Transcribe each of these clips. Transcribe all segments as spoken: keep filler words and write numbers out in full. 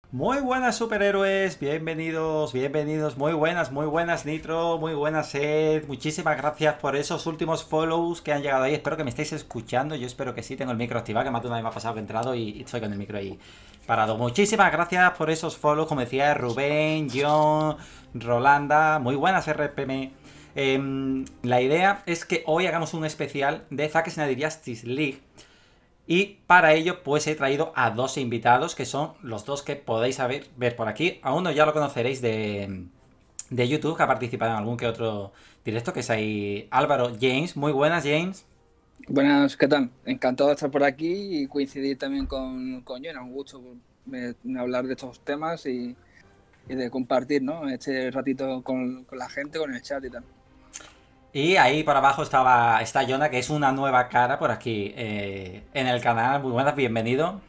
Muy buenas superhéroes, bienvenidos, bienvenidos, muy buenas, muy buenas Nitro, muy buenas Ed, muchísimas gracias por esos últimos follows que han llegado ahí, espero que me estéis escuchando, yo espero que sí, tengo el micro activado, que más de una vez me ha pasado que he entrado y, y estoy con el micro ahí parado. Muchísimas gracias por esos follows, como decía Rubén, John, Rolanda, muy buenas R P M. Em, la idea es que hoy hagamos un especial de Zack Snyder Justice League. Y para ello, pues he traído a dos invitados, que son los dos que podéis saber, ver por aquí. A uno ya lo conoceréis de, de YouTube, que ha participado en algún que otro directo, que es ahí Álvaro James. Muy buenas, James. Buenas, ¿qué tal? Encantado de estar por aquí y coincidir también con, con Jonah. Un gusto eh, hablar de estos temas y, y de compartir, ¿no? Este ratito con, con la gente, con el chat y tal. Y ahí por abajo estaba está Jonah, que es una nueva cara por aquí eh, en el canal. Muy buenas, bienvenido.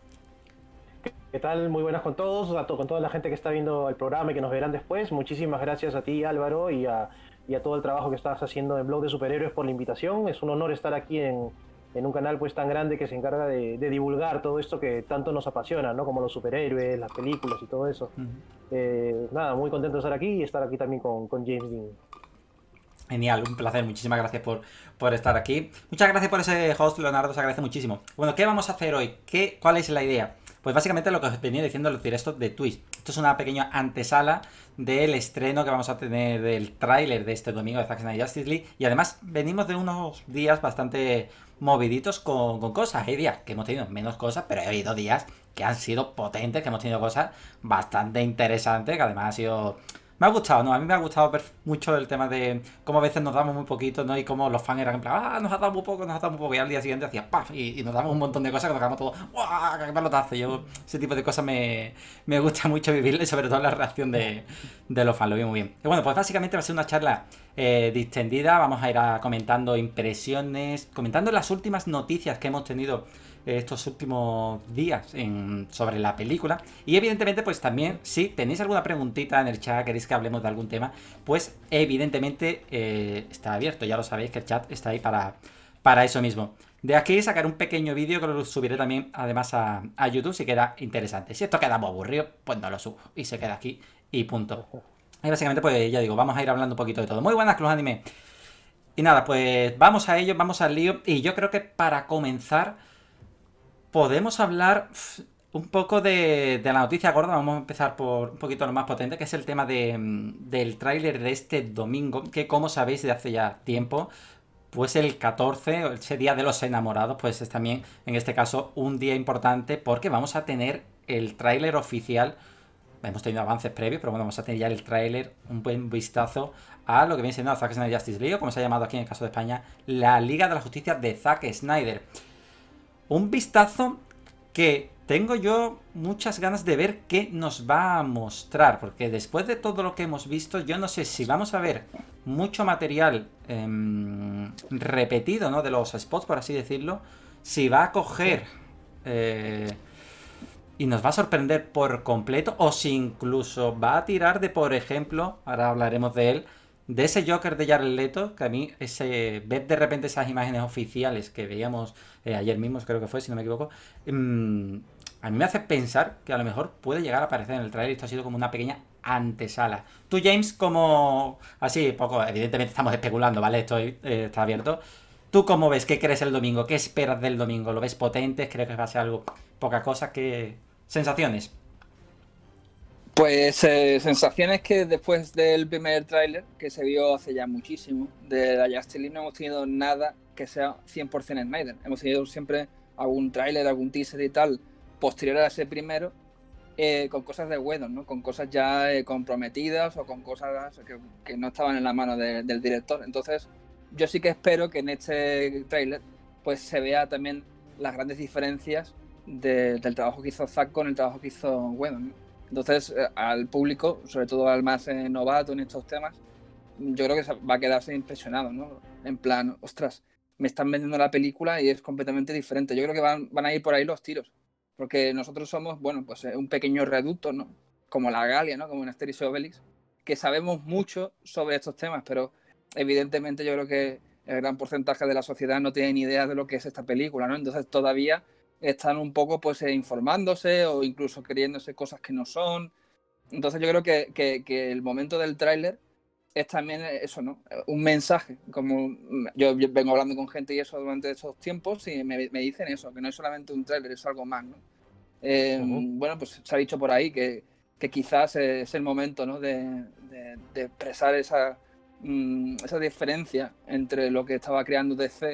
¿Qué tal? Muy buenas con todos, a to- con toda la gente que está viendo el programa y que nos verán después. Muchísimas gracias a ti, Álvaro, y a, y a todo el trabajo que estás haciendo en Blog de Superhéroes por la invitación. Es un honor estar aquí en, en un canal pues tan grande que se encarga de, de divulgar todo esto que tanto nos apasiona, ¿no? Como los superhéroes, las películas y todo eso. Eh, nada, muy contento de estar aquí y estar aquí también con, con James Dean. Genial, un placer, muchísimas gracias por, por estar aquí. Muchas gracias por ese host, Leonardo, se agradece muchísimo. Bueno, ¿qué vamos a hacer hoy? ¿Qué, ¿Cuál es la idea? Pues básicamente lo que os venía diciendo en los directos de Twitch. Esto es una pequeña antesala del estreno que vamos a tener del tráiler de este domingo de Zack Snyder Justice League. Y además venimos de unos días bastante moviditos con, con cosas. Hay días que hemos tenido menos cosas, pero ha habido días que han sido potentes, que hemos tenido cosas bastante interesantes, que además ha sido me ha gustado, ¿no? A mí me ha gustado ver mucho el tema de cómo a veces nos damos muy poquito, ¿no? Y cómo los fans eran en plan, ah, nos ha dado muy poco, nos ha dado muy poco. Y al día siguiente hacía ¡paf! Y, y nos damos un montón de cosas que nos quedamos todos, ¡guau! ¡Qué pelotazo! Yo, ese tipo de cosas me, me gusta mucho vivirlo y sobre todo la reacción de, de los fans, lo vi muy bien. Y bueno, pues básicamente va a ser una charla eh, distendida. Vamos a ir a comentando impresiones, comentando las últimas noticias que hemos tenido estos últimos días en, sobre la película. Y evidentemente, pues también, si tenéis alguna preguntita en el chat, queréis que hablemos de algún tema, pues evidentemente eh, está abierto. Ya lo sabéis que el chat está ahí para, para eso mismo. De aquí sacaré un pequeño vídeo que lo subiré también, además, a, a YouTube si queda interesante. Si esto queda muy aburrido, pues no lo subo. Y se queda aquí y punto. Y básicamente, pues ya digo, vamos a ir hablando un poquito de todo. Muy buenas, Club Anime. Y nada, pues vamos a ello, vamos al lío. Y yo creo que para comenzar podemos hablar pf, un poco de, de la noticia gorda. Vamos a empezar por un poquito lo más potente, que es el tema de, mm, del tráiler de este domingo, que como sabéis de hace ya tiempo, pues el catorce, ese día de los enamorados, pues es también, en este caso, un día importante porque vamos a tener el tráiler oficial. Hemos tenido avances previos, pero bueno, vamos a tener ya el tráiler, un buen vistazo a lo que viene siendo Zack Snyder Justice League, o como se ha llamado aquí en el caso de España, la Liga de la Justicia de Zack Snyder. Un vistazo que tengo yo muchas ganas de ver qué nos va a mostrar, porque después de todo lo que hemos visto, yo no sé si vamos a ver mucho material eh, repetido, ¿no? De los spots, por así decirlo, si va a coger eh, y nos va a sorprender por completo, o si incluso va a tirar de, por ejemplo, ahora hablaremos de él, de ese Joker de Jared Leto, que a mí, ese ver de repente esas imágenes oficiales que veíamos eh, ayer mismo, creo que fue, si no me equivoco, mmm, a mí me hace pensar que a lo mejor puede llegar a aparecer en el trailer. Esto ha sido como una pequeña antesala. Tú, James, como así, poco, evidentemente estamos especulando, ¿vale? Esto eh, está abierto. ¿Tú cómo ves? ¿Qué crees el domingo? ¿Qué esperas del domingo? ¿Lo ves potente? ¿Crees que va a ser algo poca cosa? ¿Qué sensaciones? Pues eh, sensaciones que después del primer tráiler, que se vio hace ya muchísimo, de la Justice League, no hemos tenido nada que sea cien por ciento Snyder. Hemos tenido siempre algún tráiler, algún teaser y tal, posterior a ese primero, eh, con cosas de Whedon, ¿no? Con cosas ya eh, comprometidas o con cosas que, que no estaban en la mano de, del director. Entonces, yo sí que espero que en este tráiler pues se vea también las grandes diferencias de, del trabajo que hizo Zack con el trabajo que hizo Whedon, ¿no? Entonces, eh, al público, sobre todo al más eh, novato en estos temas, yo creo que se va a quedarse impresionado, ¿no? En plan, ostras, me están vendiendo la película y es completamente diferente. Yo creo que van, van a ir por ahí los tiros, porque nosotros somos, bueno, pues eh, un pequeño reducto, ¿no? Como la Galia, ¿no? Como en Asterix y Obelix, que sabemos mucho sobre estos temas, pero evidentemente yo creo que el gran porcentaje de la sociedad no tiene ni idea de lo que es esta película, ¿no? Entonces todavía están un poco pues eh, informándose o incluso creyéndose cosas que no son. Entonces yo creo que, que, que el momento del tráiler es también eso, ¿no? Un mensaje. Como yo, yo vengo hablando con gente y eso durante estos tiempos y me, me dicen eso, que no es solamente un tráiler, es algo más, ¿no? Eh, uh-huh. Bueno, pues se ha dicho por ahí que, que quizás es el momento, ¿no? de, de, de expresar esa, mmm, esa diferencia entre lo que estaba creando D C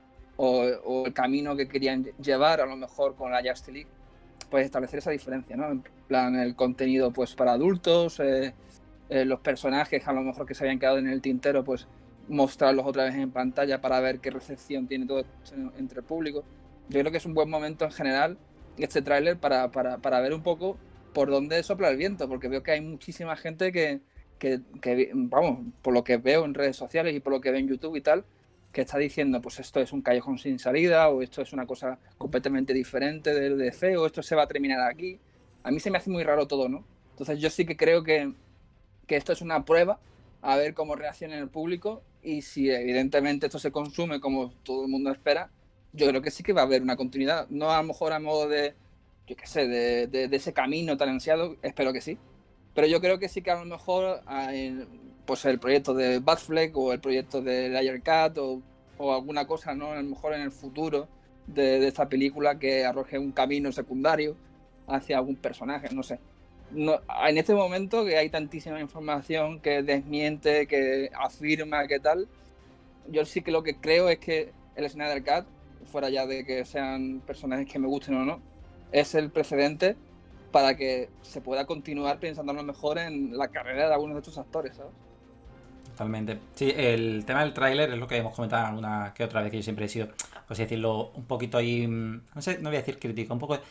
o, o el camino que querían llevar, a lo mejor con la Justice League, pues establecer esa diferencia, ¿no? En plan, el contenido pues para adultos, eh, eh, los personajes a lo mejor que se habían quedado en el tintero, pues mostrarlos otra vez en pantalla para ver qué recepción tiene todo esto entre el público. Yo creo que es un buen momento en general este tráiler para, para, para ver un poco por dónde sopla el viento, porque veo que hay muchísima gente que, que, que, vamos, por lo que veo en redes sociales y por lo que veo en YouTube y tal, que está diciendo, pues esto es un callejón sin salida, o esto es una cosa completamente diferente del D C, o esto se va a terminar aquí. A mí se me hace muy raro todo, ¿no? Entonces yo sí que creo que, que esto es una prueba, a ver cómo reacciona el público, y si evidentemente esto se consume como todo el mundo espera, yo creo que sí que va a haber una continuidad. No a lo mejor a modo de, yo qué sé, de, de, de ese camino tan ansiado, espero que sí. Pero yo creo que sí que a lo mejor hay, pues el proyecto de Batfleck o el proyecto de Ayer Cat o, o alguna cosa, ¿no? A lo mejor en el futuro de, de esta película que arroje un camino secundario hacia algún personaje, no sé. No, en este momento que hay tantísima información que desmiente, que afirma, que tal, yo sí que lo que creo es que el Snyder Cut, fuera ya de que sean personajes que me gusten o no, es el precedente para que se pueda continuar pensando a lo mejor en la carrera de algunos de estos actores, ¿sabes? Totalmente. Sí, el tema del tráiler es lo que hemos comentado una que otra vez, que yo siempre he sido, pues decirlo, un poquito ahí, no sé, no voy a decir crítico, un poco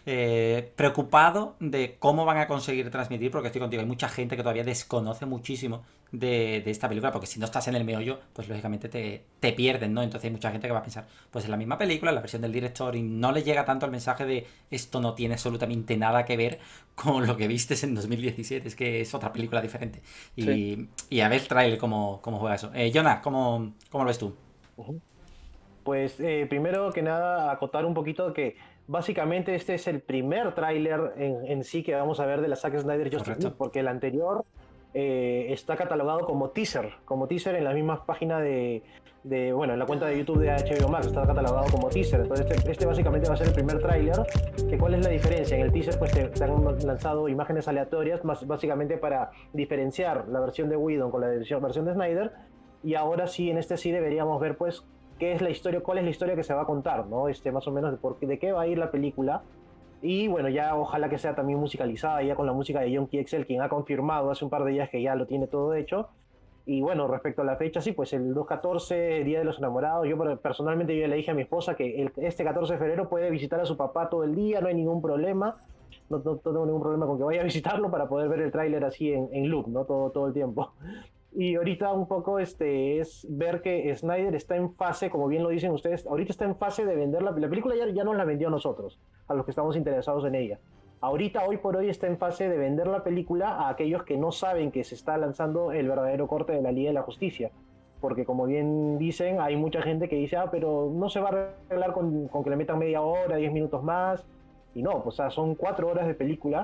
eh, preocupado de cómo van a conseguir transmitir, porque estoy contigo, hay mucha gente que todavía desconoce muchísimo de, de esta película, porque si no estás en el meollo, pues lógicamente te, te pierden, ¿no? Entonces hay mucha gente que va a pensar, pues es la misma película, la versión del director, y no le llega tanto el mensaje de esto no tiene absolutamente nada que ver con lo que vistes en dos mil diecisiete, es que es otra película diferente. Y, sí. y a ver el tráiler cómo, cómo juega eso. Eh, Jonah, ¿cómo, ¿cómo lo ves tú? Uh-huh. Pues eh, primero que nada acotar un poquito que básicamente este es el primer tráiler en, en sí que vamos a ver de la Zack Snyder Justice League, porque el anterior eh, está catalogado como teaser, como teaser en la misma página de, de, bueno, en la cuenta de YouTube de H B O Max está catalogado como teaser. Entonces este, este básicamente va a ser el primer tráiler. Que ¿cuál es la diferencia? En el teaser pues te, te han lanzado imágenes aleatorias, más básicamente para diferenciar la versión de Whedon con la versión, versión de Snyder, y ahora sí, en este sí deberíamos ver pues qué es la historia, cuál es la historia que se va a contar, ¿no? Este, más o menos de, por, de qué va a ir la película. Y bueno, ya ojalá que sea también musicalizada, ya con la música de John Kiexel, quien ha confirmado hace un par de días que ya lo tiene todo hecho. Y bueno, respecto a la fecha, sí, pues el dos catorce, Día de los Enamorados, yo personalmente yo le dije a mi esposa que el, este catorce de febrero puede visitar a su papá todo el día, no hay ningún problema, no, no, no tengo ningún problema con que vaya a visitarlo para poder ver el tráiler así en, en loop, ¿no? Todo, todo el tiempo. Y ahorita un poco este, es ver que Snyder está en fase, como bien lo dicen ustedes, ahorita está en fase de vender la, la película, ya, ya nos la vendió a nosotros, a los que estamos interesados en ella. Ahorita, hoy por hoy, está en fase de vender la película a aquellos que no saben que se está lanzando el verdadero corte de la Liga de la Justicia. Porque como bien dicen, hay mucha gente que dice, ah, pero no se va a arreglar con, con que le metan media hora, diez minutos más. Y no, pues, o sea, son cuatro horas de película.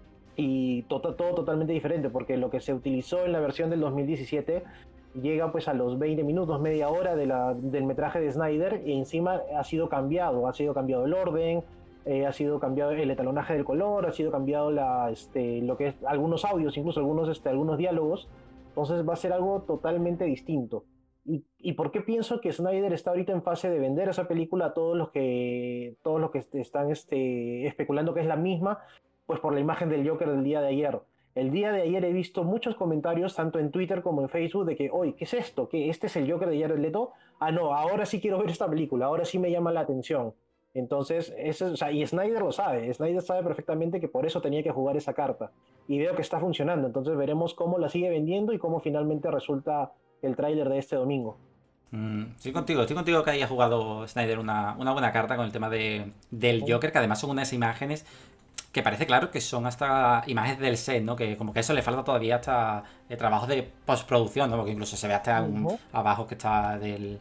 Y todo, todo totalmente diferente, porque lo que se utilizó en la versión del dos mil diecisiete llega pues a los veinte minutos, media hora de la, del metraje de Snyder, y encima ha sido cambiado, ha sido cambiado el orden, eh, ha sido cambiado el etalonaje del color, ha sido cambiado la, este, lo que es algunos audios, incluso algunos, este, algunos diálogos. Entonces va a ser algo totalmente distinto. ¿Y, ¿Y por qué pienso que Snyder está ahorita en fase de vender esa película a todos los que, todos los que están este, especulando que es la misma? Pues por la imagen del Joker del día de ayer. El día de ayer he visto muchos comentarios, tanto en Twitter como en Facebook, de que, oye, ¿qué es esto? ¿Qué, ¿Este es el Joker de Jared Leto? Ah, no, ahora sí quiero ver esta película, ahora sí me llama la atención. Entonces, eso, o sea, y Snyder lo sabe, Snyder sabe perfectamente que por eso tenía que jugar esa carta. Y veo que está funcionando, entonces veremos cómo la sigue vendiendo y cómo finalmente resulta el tráiler de este domingo. Mm, estoy contigo, estoy contigo que haya jugado Snyder una, una buena carta con el tema de, del Joker, que además son unas imágenes que parece claro que son hasta imágenes del set, ¿no? Que como que eso le falta todavía hasta el trabajo de postproducción, ¿no? Porque incluso se ve hasta un, uh-huh. abajo que está del,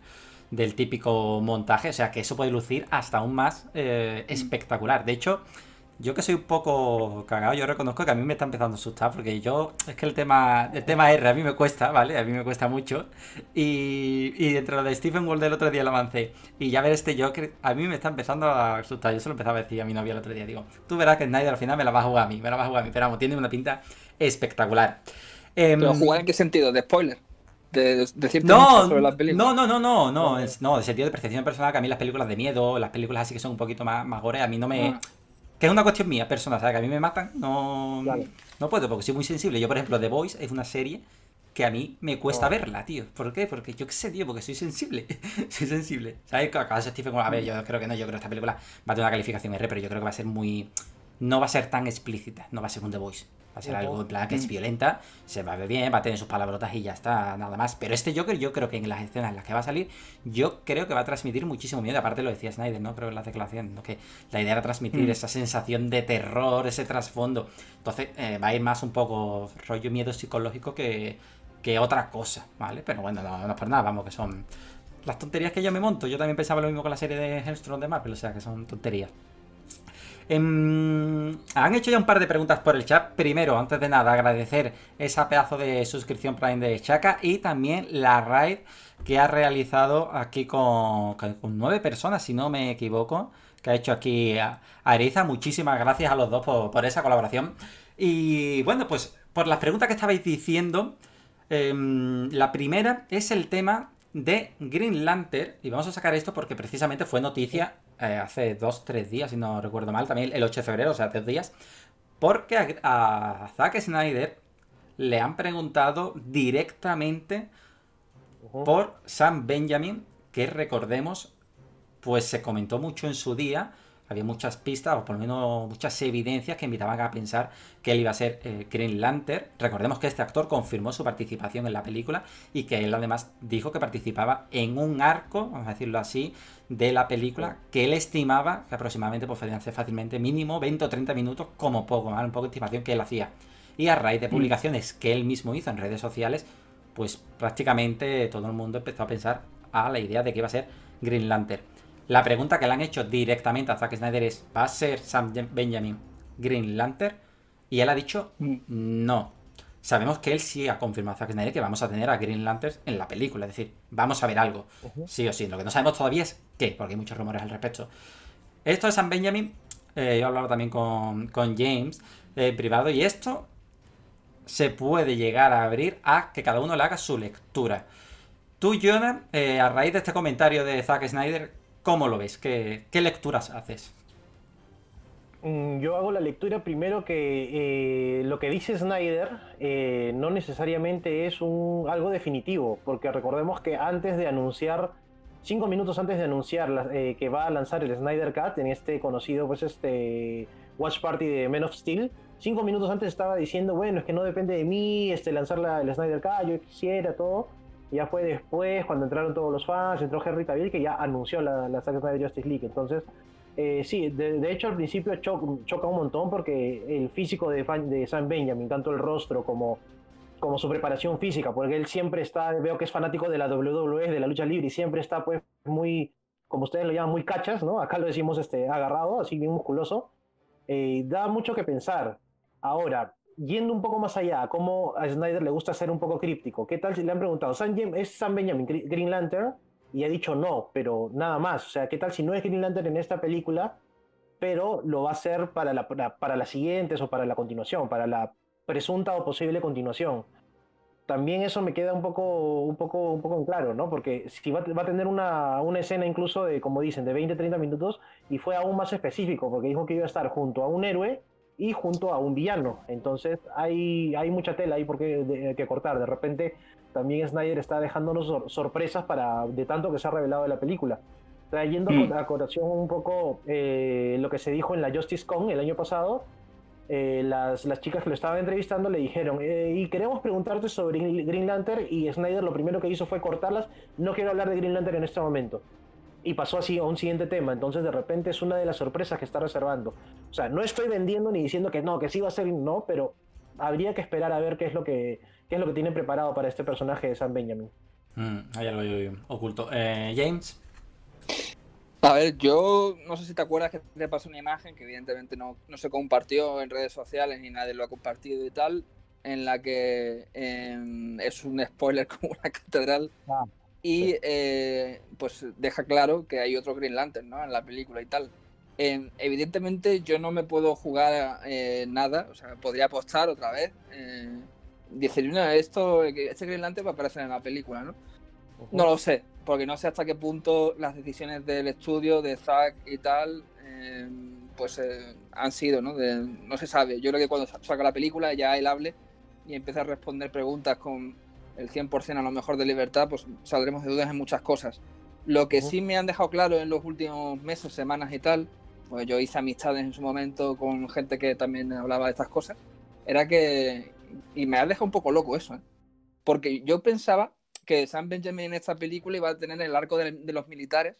del típico montaje, o sea que eso puede lucir hasta aún más eh, espectacular. De hecho, yo que soy un poco cagado, yo reconozco que a mí me está empezando a asustar porque yo, es que el tema el tema R a mí me cuesta, ¿vale? A mí me cuesta mucho. Y, y dentro de Stephen Wall del otro día lo avancé. Y ya ver este Joker, a mí me está empezando a asustar. Yo se lo empezaba a decir a mi novia el otro día. Digo, tú verás que Snyder al final me la va a jugar a mí, me la va a jugar a mí. Pero vamos, tiene una pinta espectacular. Eh, ¿Pero jugar en qué sentido? ¿De spoiler? ¿De decirte no, mucho sobre la película? no, no, no, no, no, es, no, de sentido de percepción personal, que a mí las películas de miedo, las películas así que son un poquito más, más gore, a mí no me... Ah. Que es una cuestión mía, personal, ¿sabes? Que a mí me matan, no, Claro. no puedo, porque soy muy sensible. Yo, por ejemplo, The Voice es una serie que a mí me cuesta No. verla, tío. ¿Por qué? Porque yo qué sé, tío, porque soy sensible. Soy sensible. ¿Sabes? Acaso Stephen Wall, a ver, yo creo que no, yo creo que esta película va a tener una calificación R, pero yo creo que va a ser muy... No va a ser tan explícita, no va a ser un The Voice. Va a ser Ujú. algo en plan que es violenta, se va a ver bien, va a tener sus palabrotas y ya está, nada más. Pero este Joker, yo creo que en las escenas en las que va a salir, yo creo que va a transmitir muchísimo miedo. Aparte lo decía Snyder, ¿no? Creo en las declaraciones, ¿no? Que la idea era transmitir Mm. esa sensación de terror, ese trasfondo. Entonces eh, va a ir más un poco rollo miedo psicológico que, que otra cosa, ¿vale? Pero bueno, no, no es por nada, vamos, que son las tonterías que yo me monto. Yo también pensaba lo mismo con la serie de Hellstrom de Marvel, o sea, que son tonterías. Em, han hecho ya un par de preguntas por el chat. Primero, antes de nada, agradecer esa pedazo de suscripción Prime de Chaka y también la raid que ha realizado aquí con, con nueve personas, si no me equivoco, que ha hecho aquí a Ariza. Muchísimas gracias a los dos por, por esa colaboración. Y bueno, pues por las preguntas que estabais diciendo, em, la primera es el tema de Green Lantern, y vamos a sacar esto porque precisamente fue noticia eh, hace dos, tres días, si no recuerdo mal, también el ocho de febrero, o sea, tres días, porque a, a Zack Snyder le han preguntado directamente Ujú. por Sam Benjamin, que recordemos, pues se comentó mucho en su día, había muchas pistas, o por lo menos muchas evidencias que invitaban a pensar que él iba a ser eh, Green Lantern. Recordemos que este actor confirmó su participación en la película y que él además dijo que participaba en un arco, vamos a decirlo así, de la película que él estimaba que aproximadamente pues, podrían ser fácilmente mínimo veinte o treinta minutos como poco, ¿vale? Un poco de estimación que él hacía. Y a raíz de publicaciones que él mismo hizo en redes sociales, pues prácticamente todo el mundo empezó a pensar a la idea de que iba a ser Green Lantern. La pregunta que le han hecho directamente a Zack Snyder es: ¿va a ser Sam Benjamin Green Lantern? Y él ha dicho no. Sabemos que él sí ha confirmado a Zack Snyder que vamos a tener a Green Lantern en la película, es decir, vamos a ver algo, Ujú. sí o sí. Lo que no sabemos todavía es qué, porque hay muchos rumores al respecto. Esto de Sam Benjamin, eh, yo he hablado también con, con James eh, en privado, y esto se puede llegar a abrir a que cada uno le haga su lectura. Tú, Jonah, eh, a raíz de este comentario de Zack Snyder, ¿cómo lo ves? ¿Qué, qué lecturas haces? Mm, Yo hago la lectura primero que eh, lo que dice Snyder eh, no necesariamente es un, algo definitivo, porque recordemos que antes de anunciar, cinco minutos antes de anunciar la- eh, que va a lanzar el Snyder Cut en este conocido pues este Watch Party de Men of Steel, cinco minutos antes estaba diciendo, bueno, es que no depende de mí este, lanzar la- el Snyder Cut, yo quisiera todo. Y ya fue después, cuando entraron todos los fans, entró Henry Cavill, que ya anunció la, la Zack Snyder Justice League. Entonces, eh, sí, de, de hecho al principio cho- choca un montón porque el físico de, fan- de Sam Benjamin, tanto el rostro como, como su preparación física, porque él siempre está, veo que es fanático de la W W E, de la lucha libre, y siempre está pues muy, como ustedes lo llaman, muy cachas, ¿no? Acá lo decimos este, agarrado, así bien musculoso. Eh, da mucho que pensar. Ahora, yendo un poco más allá, cómo a Snyder le gusta ser un poco críptico. ¿Qué tal si le han preguntado, ¿Sam, ¿es Sam Benjamin Green Lantern? Y ha dicho no, pero nada más. O sea, ¿qué tal si no es Green Lantern en esta película, pero lo va a hacer para, la, para, para las siguientes o para la continuación, para la presunta o posible continuación? También eso me queda un poco, un poco, un poco en claro, ¿no? Porque si va, va a tener una, una escena incluso de, como dicen, de veinte treinta minutos, y fue aún más específico, porque dijo que iba a estar junto a un héroe y junto a un villano. Entonces hay, hay mucha tela ahí por qué de, que cortar. De repente también Snyder está dejándonos sor- sorpresas para, de tanto que se ha revelado de la película. Trayendo Mm. a colación un poco eh, lo que se dijo en la Justice Con el año pasado, eh, las, las chicas que lo estaban entrevistando le dijeron, eh, y queremos preguntarte sobre Green Lantern, y Snyder lo primero que hizo fue cortarlas, no quiero hablar de Green Lantern en este momento. Y pasó así a un siguiente tema, entonces de repente es una de las sorpresas que está reservando. O sea, no estoy vendiendo ni diciendo que no, que sí va a ser no, pero habría que esperar a ver qué es lo que, qué es lo que tiene preparado para este personaje de Sam Benjamin. Mm, hay algo oculto. Eh, James. A ver, yo no sé si te acuerdas que te pasé una imagen que evidentemente no, no se compartió en redes sociales ni nadie lo ha compartido y tal, en la que eh, es un spoiler como una catedral Ah, y sí. eh, pues deja claro que hay otro Green Lantern, ¿no? En la película y tal. Eh, evidentemente yo no me puedo jugar eh, nada, o sea, podría apostar otra vez. Eh, decir, no, esto, este Green Lantern va a aparecer en la película, ¿no? Ujú. No lo sé, porque no sé hasta qué punto las decisiones del estudio, de Zack y tal, eh, pues eh, han sido, ¿no? De, no se sabe. Yo creo que cuando saca la película ya él hable y empieza a responder preguntas con el cien por ciento a lo mejor de libertad, pues saldremos de dudas en muchas cosas. Lo que Ujú. sí me han dejado claro en los últimos meses, semanas y tal, pues yo hice amistades en su momento con gente que también hablaba de estas cosas, era que, y me ha dejado un poco loco eso, ¿eh? Porque yo pensaba que Sam Benjamin en esta película iba a tener el arco de, de los militares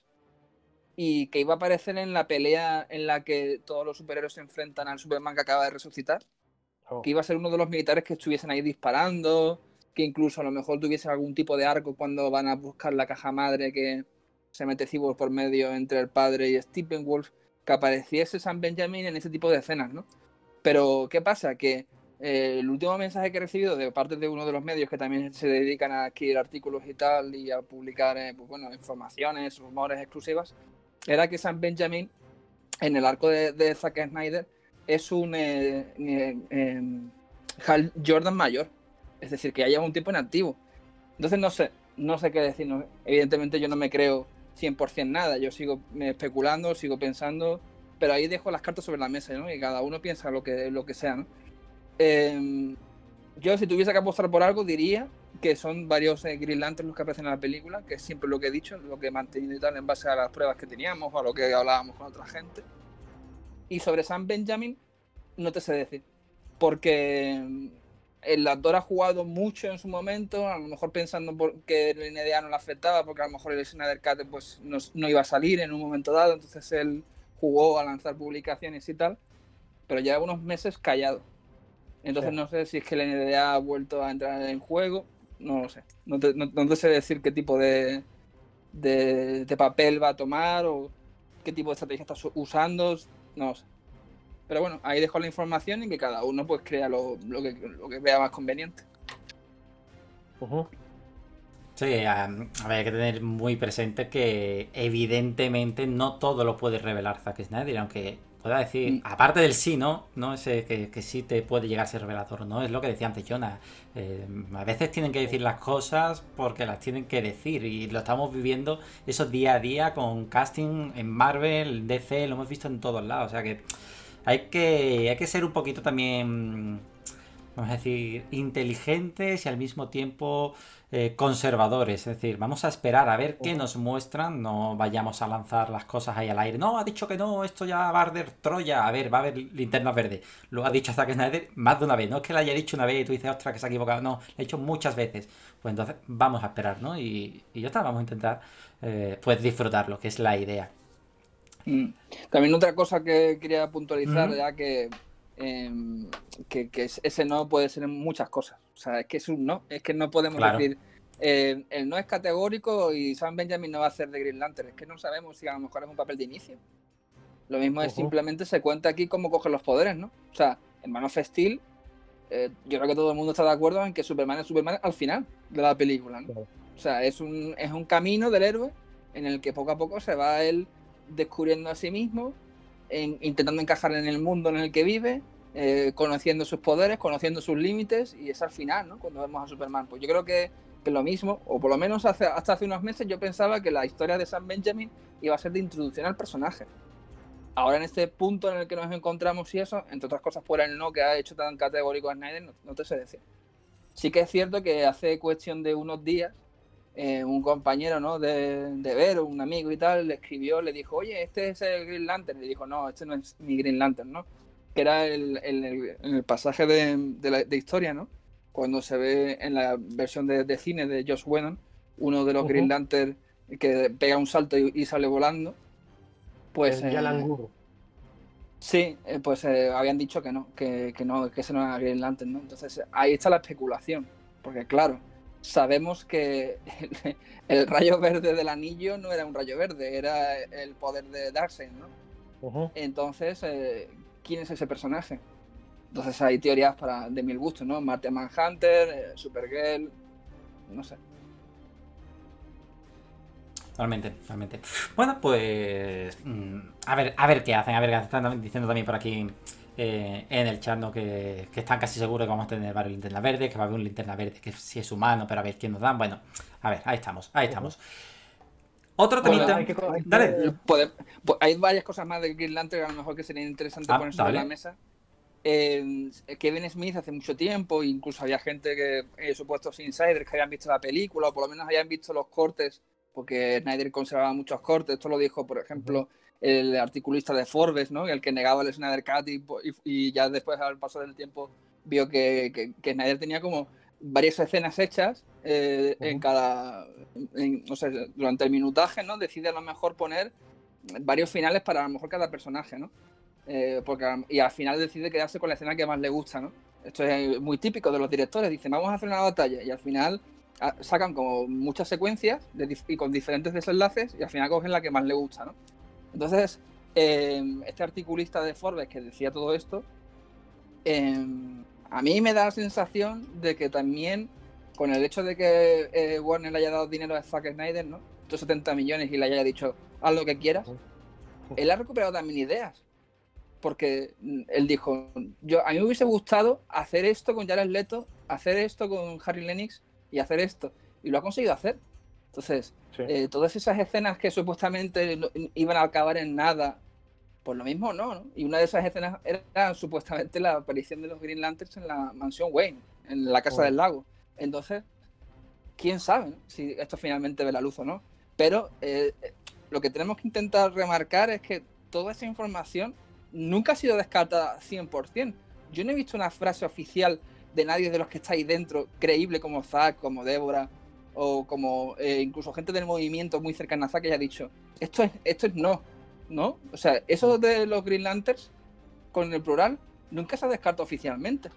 y que iba a aparecer en la pelea en la que todos los superhéroes se enfrentan al Superman que acaba de resucitar, Oh. que iba a ser uno de los militares que estuviesen ahí disparando, que incluso a lo mejor tuviese algún tipo de arco cuando van a buscar la caja madre que se mete Cyborg por medio entre el padre y Steppenwolf, que apareciese Sam Benjamin en ese tipo de escenas, ¿no? Pero, ¿qué pasa? Que eh, el último mensaje que he recibido de parte de uno de los medios que también se dedican a escribir artículos y tal y a publicar eh, pues, bueno, informaciones, rumores exclusivas, era que Sam Benjamin, en el arco de, de Zack Snyder, es un eh, eh, eh, Hal Jordan mayor. Es decir, que ya lleva un tiempo inactivo. Entonces, no sé, no sé qué decir. No, evidentemente, yo no me creo cien por ciento nada. Yo sigo especulando, sigo pensando, pero ahí dejo las cartas sobre la mesa, ¿no? Y cada uno piensa lo que, lo que sea, ¿no? Eh, yo, si tuviese que apostar por algo, diría que son varios eh, Green Lanterns los que aparecen en la película, que es siempre lo que he dicho, lo que he mantenido y tal, en base a las pruebas que teníamos o a lo que hablábamos con otra gente. Y sobre Sam Benjamin, no te sé decir, porque el actor ha jugado mucho en su momento, a lo mejor pensando que el N D A no le afectaba, porque a lo mejor el Snyder Cut pues, no, no iba a salir en un momento dado, entonces él jugó a lanzar publicaciones y tal, pero lleva unos meses callado. Entonces Sí. no sé si es que el N D A ha vuelto a entrar en juego, no lo sé. No te, no, no te sé decir qué tipo de, de, de papel va a tomar o qué tipo de estrategia está usando, no lo sé. Pero bueno, ahí dejo la información y que cada uno pues crea lo, lo, que, lo que vea más conveniente. Ujú. Sí, a, a ver, hay que tener muy presente que evidentemente no todo lo puede revelar Zack Snyder, aunque pueda decir, Mm. aparte del sí, ¿no? No ese que, que sí te puede llegar a ser revelador, ¿no? Es lo que decía antes Jonah. Eh, a veces tienen que decir las cosas porque las tienen que decir y lo estamos viviendo eso día a día con casting en Marvel, D C, lo hemos visto en todos lados, o sea que hay que, hay que ser un poquito también, vamos a decir, inteligentes y al mismo tiempo eh, conservadores. Es decir, vamos a esperar a ver qué Ujú. nos muestran. No vayamos a lanzar las cosas ahí al aire. No, ha dicho que no, esto ya va a arder Troya. A ver, va a haber linternas verdes. Lo ha dicho Zack Snyder más de una vez. No es que lo haya dicho una vez y tú dices, ostras, que se ha equivocado. No, lo ha dicho muchas veces. Pues entonces vamos a esperar, ¿no? Y, y ya está, vamos a intentar eh, pues disfrutarlo, que es la idea. Mm. También otra cosa que quería puntualizar, Mm. ya que, eh, que, que ese no puede ser en muchas cosas. O sea, es que es un no. Es que no podemos Claro. decir, eh, el no es categórico y Sam Benjamin no va a hacer de Green Lantern. Es que no sabemos si a lo mejor es un papel de inicio. Lo mismo es Ujú. simplemente se cuenta aquí cómo cogen los poderes, ¿no? O sea, en Man of Steel, eh, yo creo que todo el mundo está de acuerdo en que Superman es Superman al final de la película, ¿no? Claro. O sea, es un, es un camino del héroe en el que poco a poco se va él descubriendo a sí mismo, en, intentando encajar en el mundo en el que vive, eh, conociendo sus poderes, conociendo sus límites, y es al final, ¿no? Cuando vemos a Superman. Pues yo creo que, que lo mismo, o por lo menos hace, hasta hace unos meses yo pensaba que la historia de Sam Benjamin iba a ser de introducción al personaje. Ahora en este punto en el que nos encontramos y eso, entre otras cosas por el no que ha hecho tan categórico a Snyder, no, no te sé decir. Sí que es cierto que hace cuestión de unos días, eh, un compañero, ¿no? de, de ver, un amigo y tal, le escribió, le dijo, oye, este es el Green Lantern. Le dijo, no, este no es mi Green Lantern, ¿no? Que era el, el, el, el pasaje de, de, la, de historia, ¿no? Cuando se ve en la versión de, de cine de Joss Whedon, uno de los Ujú. Green Lantern que pega un salto y, y sale volando, pues... El Yalan Eh, Gur. Sí, eh, pues eh, habían dicho que no, que, que no, que ese no era Green Lantern, ¿no? Entonces ahí está la especulación, porque claro, sabemos que el, el rayo verde del anillo no era un rayo verde, era el poder de Darkseid, ¿no? Ujú. Entonces, eh, ¿quién es ese personaje? Entonces hay teorías para de mil gustos, ¿no? Martian Manhunter, eh, Supergirl, no sé. Totalmente, totalmente. Bueno, pues mm, a ver, a ver qué hacen, a ver qué hacen. Están diciendo también por aquí eh, en el chat, ¿no? que, que están casi seguros que vamos a tener varios linternas verdes, que va a haber un linterna verde que sí es humano, pero a ver quién nos dan. Bueno, a ver, ahí estamos, ahí estamos. Otro Bueno, temita. hay que co- hay que- Dale. Pode- po- hay varias cosas más de Green Lantern que a lo mejor que sería interesante Ah, poner sobre dale. la mesa. Eh, Kevin Smith hace mucho tiempo, incluso había gente que, eh, supuestos insiders, que habían visto la película, o por lo menos habían visto los cortes, porque Snyder conservaba muchos cortes. Esto lo dijo, por ejemplo, el articulista de Forbes, ¿no? El que negaba el Snyder Cut y, y- y ya después, al paso del tiempo, vio que, que, que Snyder tenía como varias escenas hechas eh, en Ujú. cada, en, no sé, durante el minutaje, ¿no? Decide a lo mejor poner varios finales para a lo mejor cada personaje, ¿no? Eh, porque, y al final decide quedarse con la escena que más le gusta, ¿no? Esto es muy típico de los directores. Dicen, vamos a hacer una batalla, y al final a, sacan como muchas secuencias de, y con diferentes desenlaces, y al final cogen la que más le gusta, ¿no? Entonces, eh, este articulista de Forbes que decía todo esto, eh, a mí me da la sensación de que también, con el hecho de que eh, Warner le haya dado dinero a Zack Snyder, ¿no? Estos setenta millones, y le haya dicho, haz lo que quieras, él ha recuperado también ideas. Porque él dijo, yo, a mí me hubiese gustado hacer esto con Jared Leto, hacer esto con Harry Lennox y hacer esto. Y lo ha conseguido hacer. Entonces, Sí. eh, todas esas escenas que supuestamente no, iban a acabar en nada, pues lo mismo no, ¿no? Y una de esas escenas era supuestamente la aparición de los Green Lanterns en la mansión Wayne, en la Casa Oh. del Lago. Entonces, quién sabe, ¿no? Si esto finalmente ve la luz o no. Pero eh, lo que tenemos que intentar remarcar es que toda esa información nunca ha sido descartada cien por ciento. Yo no he visto una frase oficial de nadie de los que está ahí dentro, creíble, como Zack, como Débora, o como eh, incluso gente del movimiento muy cercana a Zack, que haya dicho, esto es, esto es no, ¿no? O sea, eso de los Green Lanterns, con el plural, nunca se ha descartado oficialmente.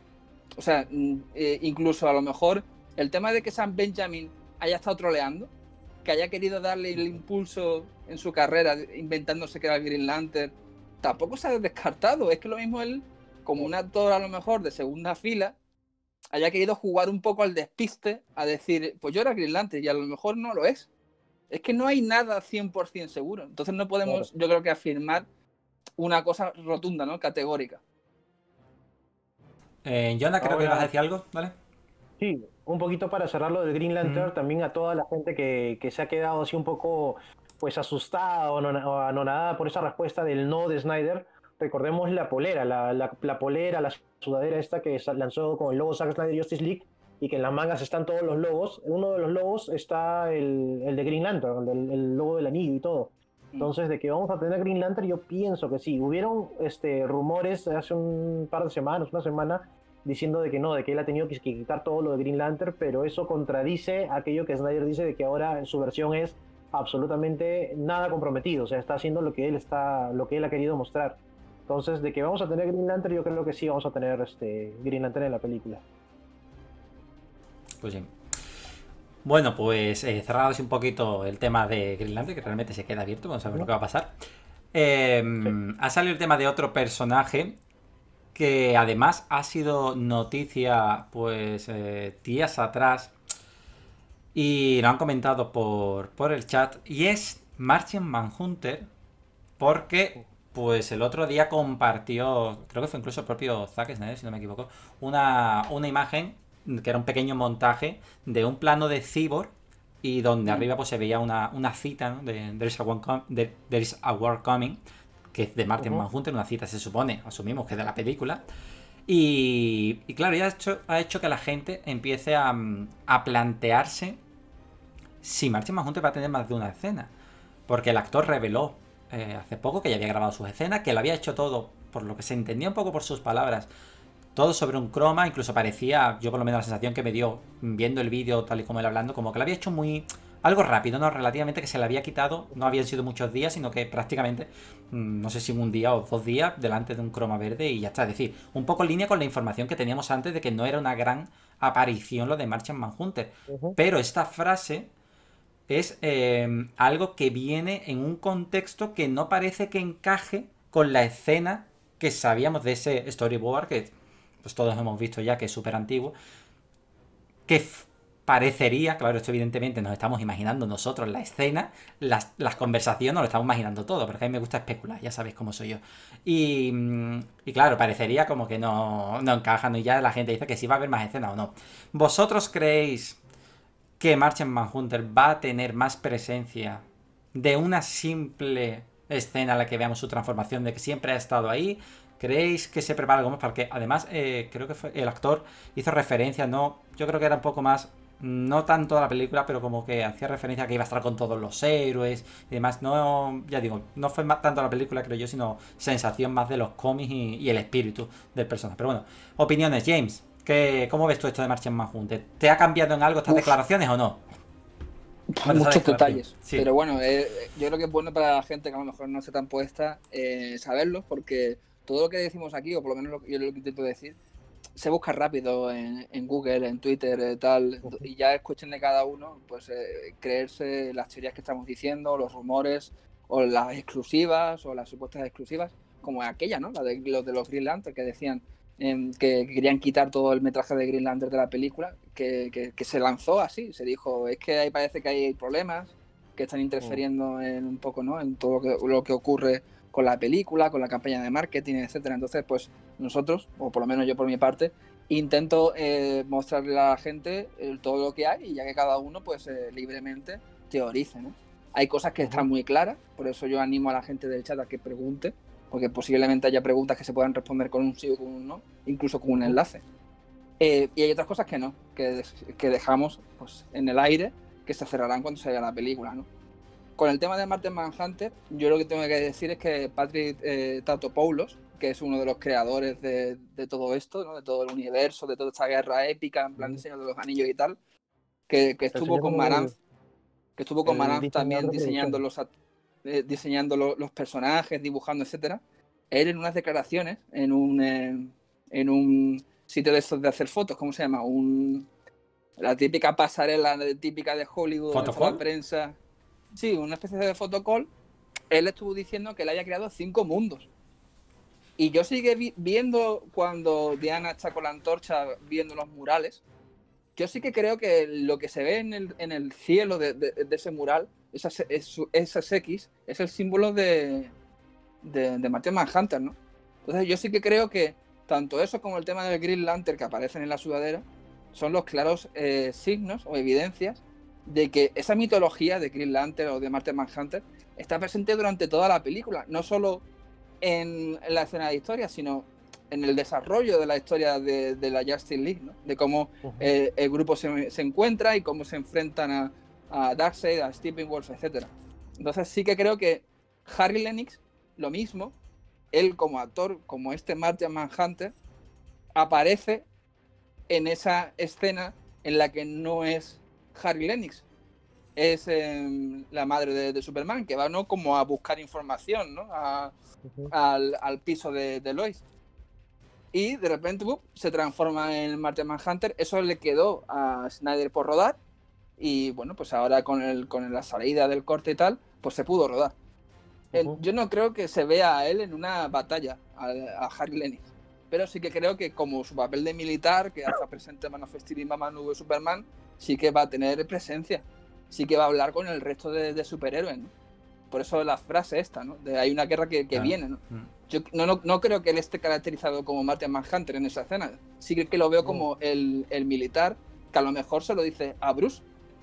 O sea, eh, incluso a lo mejor el tema de que Sam Benjamin haya estado troleando, que haya querido darle el impulso en su carrera inventándose que era el Green Lantern, tampoco se ha descartado. Es que lo mismo él, como un actor a lo mejor de segunda fila, haya querido jugar un poco al despiste, a decir, pues yo era Green Lantern, y a lo mejor no lo es. Es que no hay nada cien por ciento seguro. Entonces no podemos, Claro. yo creo que afirmar una cosa rotunda, ¿no? Categórica. Eh, Jonah, creo que Ahora- ibas a decir algo, ¿vale? Sí, un poquito para cerrar lo del Green Lantern, Ujú. también a toda la gente que, que se ha quedado así un poco pues asustada o anona- o anonadada por esa respuesta del no de Snyder. Recordemos la polera, la, la, la polera, la sudadera esta que sa- lanzó con el logo Zack Snyder Justice League, y que en las mangas están todos los logos. En uno de los logos está el, el de Green Lantern, el, del- el logo del anillo y todo. Entonces, de que vamos a tener Green Lantern, yo pienso que sí. Hubieron este, rumores hace un par de semanas, una semana, diciendo de que no, de que él ha tenido que quitar todo lo de Green Lantern, pero eso contradice aquello que Snyder dice de que ahora en su versión es absolutamente nada comprometido, o sea, está haciendo lo que él está, lo que él ha querido mostrar. Entonces, de que vamos a tener Green Lantern, yo creo que sí vamos a tener este Green Lantern en la película. Pues sí. Bueno, pues eh, cerrado así un poquito el tema de Green Lantern, que realmente se queda abierto, vamos a ver lo que va a pasar. Eh, Sí. Ha salido el tema de otro personaje que además ha sido noticia pues eh, días atrás y lo han comentado por, por el chat, y es Martian Manhunter, porque pues el otro día compartió, creo que fue incluso el propio Zack Snyder, si no me equivoco, una, una imagen que era un pequeño montaje de un plano de Cyborg, y donde Mm. arriba pues se veía una, una cita, ¿no? de There is a, one com- de- There is a War Coming, que es de Martin Ujú. Manhunter, una cita, se supone, asumimos que es de la película. Y, y claro, ya ha hecho, ha hecho que la gente empiece a, a plantearse si Martin Manhunter va a tener más de una escena. Porque el actor reveló eh, hace poco que ya había grabado sus escenas, que lo había hecho todo, por lo que se entendía un poco por sus palabras, todo sobre un croma. Incluso parecía, yo por lo menos la sensación que me dio viendo el vídeo tal y como él hablando, como que lo había hecho muy algo rápido, ¿no? Relativamente, que se le había quitado, no habían sido muchos días, sino que prácticamente, no sé si un día o dos días, delante de un croma verde y ya está. Es decir, un poco en línea con la información que teníamos antes de que no era una gran aparición lo de Martian Manhunter. Ujú. Pero esta frase es eh, algo que viene en un contexto que no parece que encaje con la escena que sabíamos de ese storyboard, que pues todos hemos visto ya, que es súper antiguo, que parecería, claro, esto evidentemente nos estamos imaginando nosotros la escena, las, las conversaciones nos lo estamos imaginando todo, porque a mí me gusta especular, ya sabéis cómo soy yo. Y, y claro, parecería como que no, no encajan y ya la gente dice que sí va a haber más escenas o no. ¿Vosotros creéis que Martian Manhunter va a tener más presencia de una simple escena en la que veamos su transformación, de que siempre ha estado ahí? ¿Creéis que se prepara algo más? Porque además eh, creo que fue el actor hizo referencia, no, yo creo que era un poco más, no tanto a la película, pero como que hacía referencia a que iba a estar con todos los héroes y demás. No, ya digo, no fue más tanto la película, creo yo, sino sensación más de los cómics y, y el espíritu del personaje. Pero bueno, opiniones, James. ¿Qué, ¿Cómo ves tú esto de Martian Manhunter? ¿Te ha cambiado en algo estas Uf. declaraciones o no? Bueno, Muchos esa declaración, detalles. sí. Pero bueno, eh, yo creo que es bueno para la gente que a lo mejor no esté tan puesta eh, saberlo, porque todo lo que decimos aquí, o por lo menos lo que yo lo que intento decir, se busca rápido en, en Google, en Twitter, eh, tal, y ya es cuestión de cada uno pues eh, creerse las teorías que estamos diciendo, los rumores, o las exclusivas, o las supuestas exclusivas, como aquella, ¿no? La de los de los Green Lantern, que decían eh, que, que querían quitar todo el metraje de Green Lantern de la película, que, que, que se lanzó así, se dijo, es que ahí parece que hay problemas, que están interfiriendo en un poco, ¿no? En todo lo que, lo que ocurre con la película, con la campaña de marketing, etcétera. Entonces, pues nosotros, o por lo menos yo por mi parte, intento eh, mostrarle a la gente eh, todo lo que hay y ya que cada uno pues eh, libremente teorice, ¿no? Hay cosas que uh-huh. están muy claras, por eso yo animo a la gente del chat a que pregunte, porque posiblemente haya preguntas que se puedan responder con un sí o con un no, incluso con un enlace. Eh, y hay otras cosas que no, que, que dejamos pues, en el aire, que se cerrarán cuando salga la película, ¿no? Con el tema de Martian Manhunter, yo lo que tengo que decir es que Patrick eh, Tatopoulos, que es uno de los creadores de, de todo esto, ¿no? De todo el universo, de toda esta guerra épica, en plan de Señor de los Anillos y tal, que, que estuvo con Maranz, que estuvo con Maranz también diseñando los, eh, diseñando los, los personajes, dibujando, etcétera. Él en unas declaraciones, en un, eh, en un sitio de estos de hacer fotos, ¿cómo se llama? Un, la típica pasarela típica de Hollywood, donde está la prensa. Sí, una especie de fotocall. Él estuvo diciendo que él haya creado cinco mundos. Y yo sigue vi viendo cuando Diana está con la antorcha viendo los murales. Yo sí que creo que lo que se ve en el, en el cielo de, de, de ese mural, esas, esas X, es el símbolo de, de, de Martian Manhunter, ¿no? Entonces yo sí que creo que tanto eso como el tema del Green Lantern que aparecen en la sudadera son los claros eh, signos o evidencias de que esa mitología de Green Lantern o de Martian Manhunter está presente durante toda la película, no solo en, en la escena de historia, sino en el desarrollo de la historia de, de la Justice League, ¿no? De cómo uh-huh. eh, el grupo se, se encuentra y cómo se enfrentan a, a Darkseid, a Steppenwolf, etcétera. Entonces sí que creo que Harry Lennix, lo mismo, él como actor, como este Martian Manhunter, aparece en esa escena en la que no es Harry Lennix, es eh, la madre de, de Superman, que va, ¿no?, como a buscar información, ¿no?, a, uh-huh. al, al piso de, de Lois. Y de repente ¡bup!, se transforma en Martian Manhunter. Eso le quedó a Snyder por rodar. Y bueno, pues ahora con, el, con la salida del corte y tal, pues se pudo rodar. Uh-huh. Yo no creo que se vea a él en una batalla, a, a Harry Lennix. Pero sí que creo que como su papel de militar, que hasta presente Man of Steel y Mamamoo de Superman, sí que va a tener presencia. Sí que va a hablar con el resto de, de superhéroes, ¿no? Por eso la frase esta, ¿no? De hay una guerra que, que ah. viene, ¿no? Mm. Yo no, no, no creo que él esté caracterizado como Martian Manhunter en esa escena. Sí que lo veo como el, el militar, que a lo mejor se lo dice a Bruce,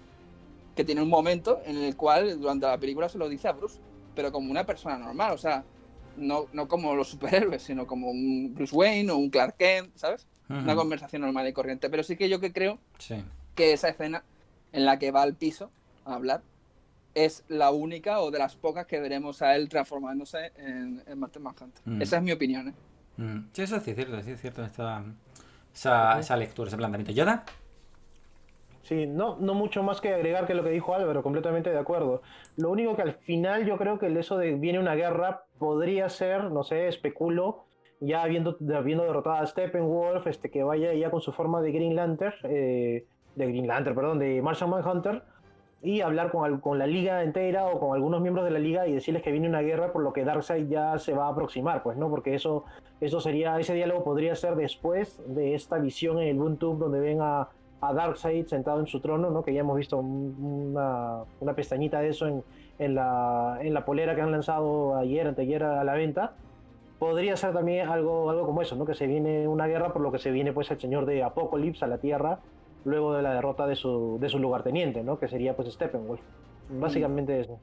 que tiene un momento en el cual durante la película se lo dice a Bruce, pero como una persona normal, o sea, no, no como los superhéroes, sino como un Bruce Wayne o un Clark Kent, ¿sabes? Uh-huh. Una conversación normal y corriente. Pero sí que yo que creo sí. que esa escena en la que va al piso a hablar es la única o de las pocas que veremos a él transformándose en, en Martian Manhunter. Mm. Esa es mi opinión, ¿eh? Mm. Sí, eso sí es cierto, sí es cierto esta, esa, uh-huh. esa lectura, ese planteamiento. ¿Yoda? Sí, no, no mucho más que agregar que lo que dijo Álvaro, completamente de acuerdo. Lo único que al final yo creo que el eso de viene una guerra podría ser, no sé, especulo, ya habiendo, habiendo derrotado a Steppenwolf, este, que vaya ya con su forma de Green Lantern, eh, de Green Lantern, perdón, de Martian Manhunter, y hablar con, al- con la liga entera o con algunos miembros de la liga y decirles que viene una guerra por lo que Darkseid ya se va a aproximar, pues, ¿no? Porque eso, eso sería, ese diálogo podría ser después de esta visión en el Boontube donde ven a, a Darkseid sentado en su trono, ¿no? Que ya hemos visto un- una, una pestañita de eso en, en la, en la polera que han lanzado ayer, anteayer a la venta. Podría ser también algo, algo como eso, ¿no? Que se viene una guerra por lo que se viene pues el señor de Apocalipsis a la Tierra luego de la derrota de su, de su lugarteniente, ¿no? Que sería pues Steppenwolf. Mm. Básicamente eso.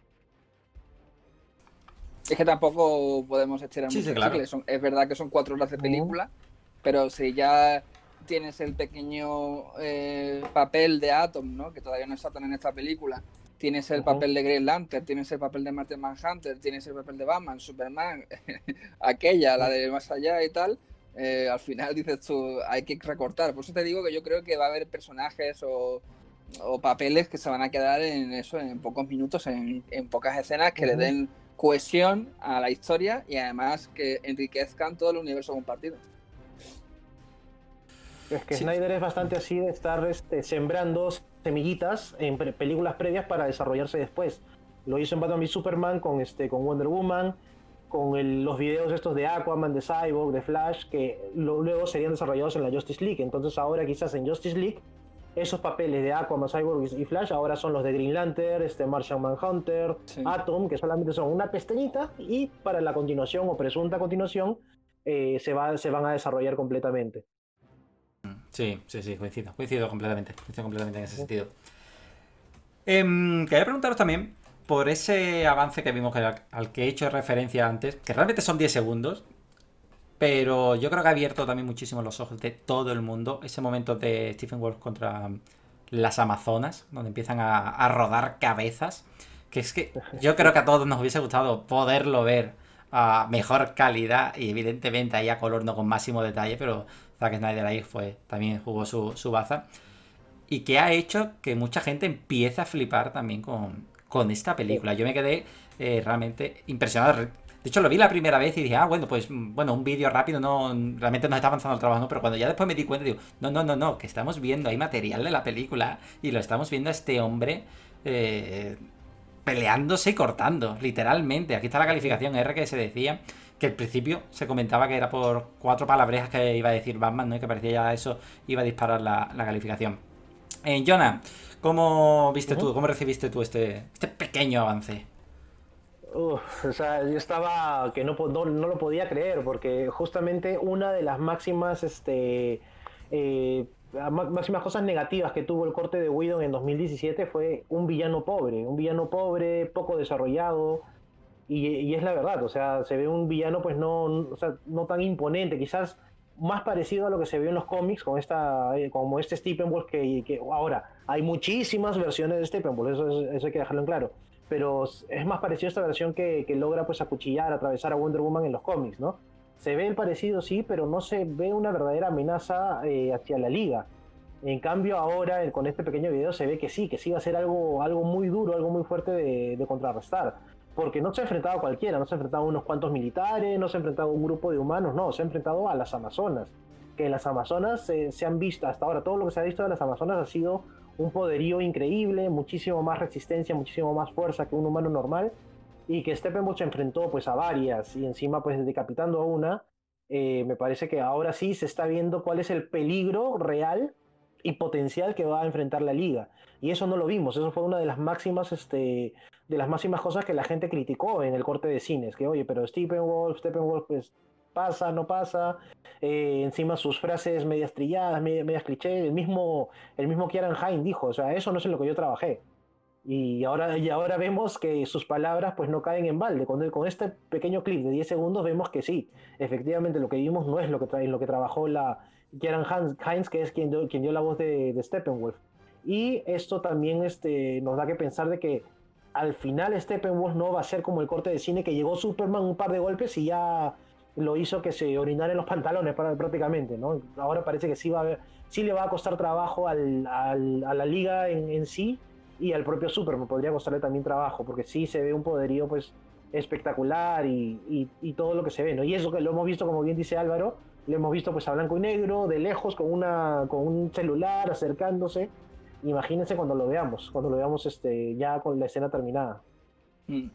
Es que tampoco podemos estirar Sí, mucho sí, el claro. chicle. Son- es verdad que son cuatro horas de Mm, película, pero si ya tienes el pequeño eh, papel de Atom, ¿no? Que todavía no está tan en esta película. Tienes el ujú. papel de Green Lantern, tienes el papel de Martian Manhunter, tienes el papel de Batman, Superman, aquella, la de más allá y tal. Eh, al final dices tú, hay que recortar. Por eso te digo que yo creo que va a haber personajes o, o papeles que se van a quedar en eso, en pocos minutos, en, en pocas escenas que le Ujú. den cohesión a la historia y además que enriquezcan todo el universo compartido. Es que Sí, Snyder es bastante así de estar este, sembrando semillitas en pre- películas previas para desarrollarse después. Lo hizo en Batman v Superman con, este, con Wonder Woman, con el- los videos estos de Aquaman, de Cyborg, de Flash, que lo- luego serían desarrollados en la Justice League. Entonces ahora quizás en Justice League esos papeles de Aquaman, Cyborg y y Flash ahora son los de Green Lantern, este Martian Manhunter, Sí. Atom, que solamente son una pestañita y para la continuación o presunta continuación eh, se, va, se van a desarrollar completamente. sí, sí, sí, coincido, coincido completamente, coincido completamente en ese sentido. Em, quería preguntaros también por ese avance que vimos que al, al que he hecho referencia antes, que realmente son diez segundos, pero yo creo que ha abierto también muchísimo los ojos de todo el mundo. Ese momento de Stephen Wolf contra las Amazonas, donde empiezan a, a rodar cabezas. Que es que yo creo que a todos nos hubiese gustado poderlo ver a mejor calidad y evidentemente ahí a color, no con máximo detalle, pero Zack Snyder ahí fue, también jugó su, su baza. Y que ha hecho que mucha gente empiece a flipar también con, con esta película. Yo me quedé eh, realmente impresionado. De hecho, lo vi la primera vez y dije, ah, bueno, pues bueno, un vídeo rápido, no, realmente no está avanzando el trabajo, ¿no? Pero cuando ya después me di cuenta, digo, no, no, no, no, que estamos viendo ahí material de la película y lo estamos viendo a este hombre eh, peleándose y cortando, literalmente. Aquí está la calificación R que se decía, que al principio se comentaba que era por cuatro palabrejas que iba a decir Batman, ¿no? Y que parecía ya eso iba a disparar la, la calificación. Eh, Jonah, ¿cómo viste tú, Ujú. cómo recibiste tú este, este pequeño avance? Uf, o sea, yo estaba que no, po- no, no lo podía creer porque justamente una de las máximas, este, eh, má- máximas cosas negativas que tuvo el corte de Whedon en dos mil diecisiete fue un villano pobre, un villano pobre, poco desarrollado y, y es la verdad, o sea, se ve un villano pues no, no- o sea, no tan imponente, quizás más parecido a lo que se vio en los cómics con esta, eh, como este Steppenwolf que, que ahora hay muchísimas versiones de Steppenwolf, eso, es- eso hay que dejarlo en claro, pero es más parecido a esta versión que, que logra pues acuchillar, atravesar a Wonder Woman en los cómics, ¿no? Se ve el parecido, sí, pero no se ve una verdadera amenaza eh, hacia la liga. En cambio, ahora eh, con este pequeño video se ve que sí, que sí va a ser algo, algo muy duro, algo muy fuerte de, de contrarrestar. Porque no se ha enfrentado a cualquiera, no se ha enfrentado a unos cuantos militares, no se ha enfrentado a un grupo de humanos, no, se ha enfrentado a las Amazonas. Que en las Amazonas eh, se han visto hasta ahora, todo lo que se ha visto de las Amazonas ha sido un poderío increíble, muchísimo más resistencia, muchísimo más fuerza que un humano normal. Y que Steppenwolf se enfrentó pues a varias y encima pues decapitando a una, eh, me parece que ahora sí se está viendo cuál es el peligro real y potencial que va a enfrentar la liga. Y eso no lo vimos, eso fue una de las máximas, este, de las máximas cosas que la gente criticó en el corte de cines, que oye, pero Steppenwolf, Steppenwolf, pues pasa, no pasa, eh, encima sus frases medias trilladas, medias, medias cliché, el mismo, el mismo Kieran Hine dijo, o sea, eso no es en lo que yo trabajé. Y ahora, y ahora vemos que sus palabras pues no caen en balde. Con, con este pequeño clip de diez segundos vemos que sí, efectivamente lo que vimos no es lo que, tra en lo que trabajó la Kieran Hines, que es quien dio, quien dio la voz de, de Steppenwolf. Y esto también este, nos da que pensar de que al final Steppenwolf no va a ser como el corte de cine que llegó Superman un par de golpes y ya lo hizo que se orinara en los pantalones prácticamente, ¿no? Ahora parece que sí, va a haber, sí le va a costar trabajo al, al, a la liga en, en sí, y al propio Superman podría costarle también trabajo, porque sí se ve un poderío pues espectacular y, y, y todo lo que se ve, ¿no? Y eso que lo hemos visto, como bien dice Álvaro, lo hemos visto pues a blanco y negro, de lejos, con, una, con un celular, acercándose. Imagínense cuando lo veamos, cuando lo veamos este, ya con la escena terminada. Mm.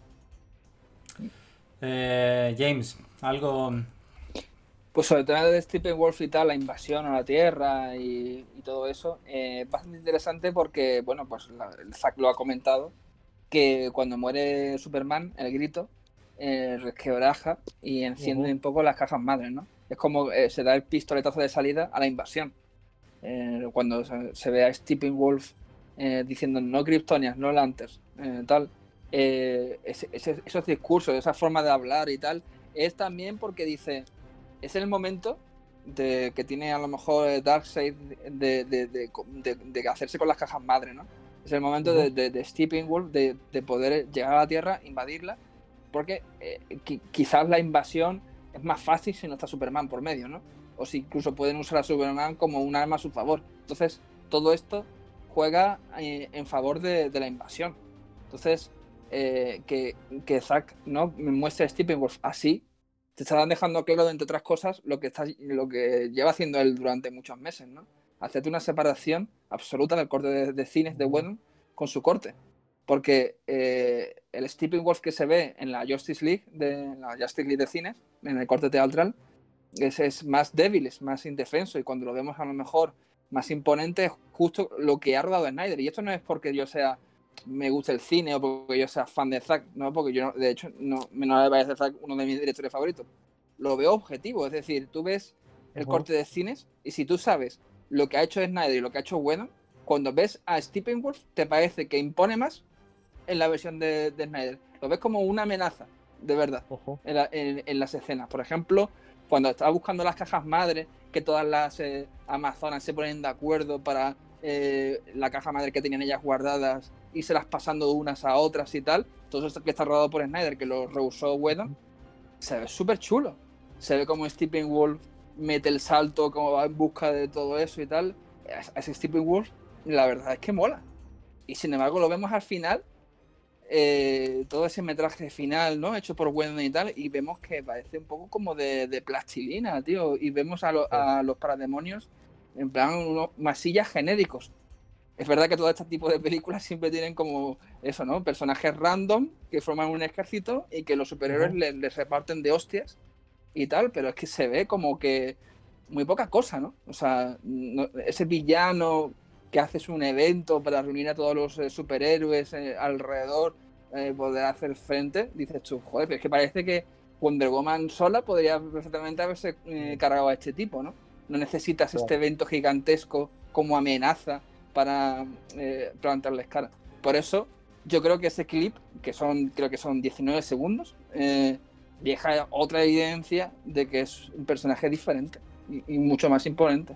Eh, James, algo... Pues sobre el tema de Steppenwolf y tal, la invasión a la Tierra y, y todo eso, eh, es bastante interesante porque, bueno, pues la, el Zack lo ha comentado, que cuando muere Superman, el grito, eh, resquebraja y enciende uh-huh. un poco las cajas madres, ¿no? Es como eh, se da el pistoletazo de salida a la invasión. Eh, cuando se, se ve a Steppenwolf eh, diciendo no Kryptonians, no Lanterns, eh, tal, eh, ese, ese, esos discursos, esa forma de hablar y tal, es también porque dice... Es el momento de que tiene a lo mejor Darkseid de, de, de, de, de hacerse con las cajas madre, ¿no? Es el momento uh-huh. de, de, de Steppenwolf de, de poder llegar a la Tierra, invadirla, porque eh, qui- quizás la invasión es más fácil si no está Superman por medio, ¿no? O si incluso pueden usar a Superman como un arma a su favor. Entonces, todo esto juega eh, en favor de, de la invasión. Entonces, eh, que, que Zack, ¿no?, me muestre a Steppenwolf así, te estarán dejando claro, entre otras cosas, lo que está, lo que lleva haciendo él durante muchos meses, ¿no? Hacerte una separación absoluta del corte de, de cines de Whedon con su corte. Porque eh, el Steppenwolf que se ve en la Justice League, de la Justice League de cines, en el corte teatral, es, es más débil, es más indefenso, y cuando lo vemos a lo mejor más imponente, es justo lo que ha rodado Snyder. Y esto no es porque yo sea me guste el cine o porque yo sea fan de Zack, no, porque yo, de hecho, no me no me parece Zack uno de mis directores favoritos. Lo veo objetivo, es decir, tú ves el uh-huh. corte de cines y si tú sabes lo que ha hecho Snyder y lo que ha hecho Whedon, cuando ves a Steppenwolf te parece que impone más en la versión de, de Snyder. Lo ves como una amenaza, de verdad, uh-huh. en, la, en, en las escenas. Por ejemplo, cuando estaba buscando las cajas madre, que todas las eh, amazonas se ponen de acuerdo para eh, la caja madre que tenían ellas guardadas y se las pasando de unas a otras y tal, todo eso que está rodado por Snyder, que lo rehusó Whedon, se ve súper chulo. Se ve como Steppenwolf mete el salto, como va en busca de todo eso y tal. Ese Steppenwolf, la verdad es que mola. Y sin embargo lo vemos al final, eh, todo ese metraje final, ¿no?, hecho por Whedon y tal, y vemos que parece un poco como de, de plastilina, tío. Y vemos a, lo, a los parademonios en plan unos masillas genéricos. Es verdad que todo este tipo de películas siempre tienen como eso, ¿no?, personajes random que forman un ejército y que los superhéroes uh-huh. les, les reparten de hostias y tal, pero es que se ve como que muy poca cosa, ¿no? O sea, no, ese villano que haces un evento para reunir a todos los eh, superhéroes eh, alrededor, eh, poder hacer frente, dices tú, joder, pero es que parece que Wonder Woman sola podría perfectamente haberse eh, cargado a este tipo, ¿no? No necesitas claro. este evento gigantesco como amenaza para eh, plantarles cara. Por eso yo creo que ese clip, que son creo que son diecinueve segundos, eh, deja otra evidencia de que es un personaje diferente y, y mucho más imponente.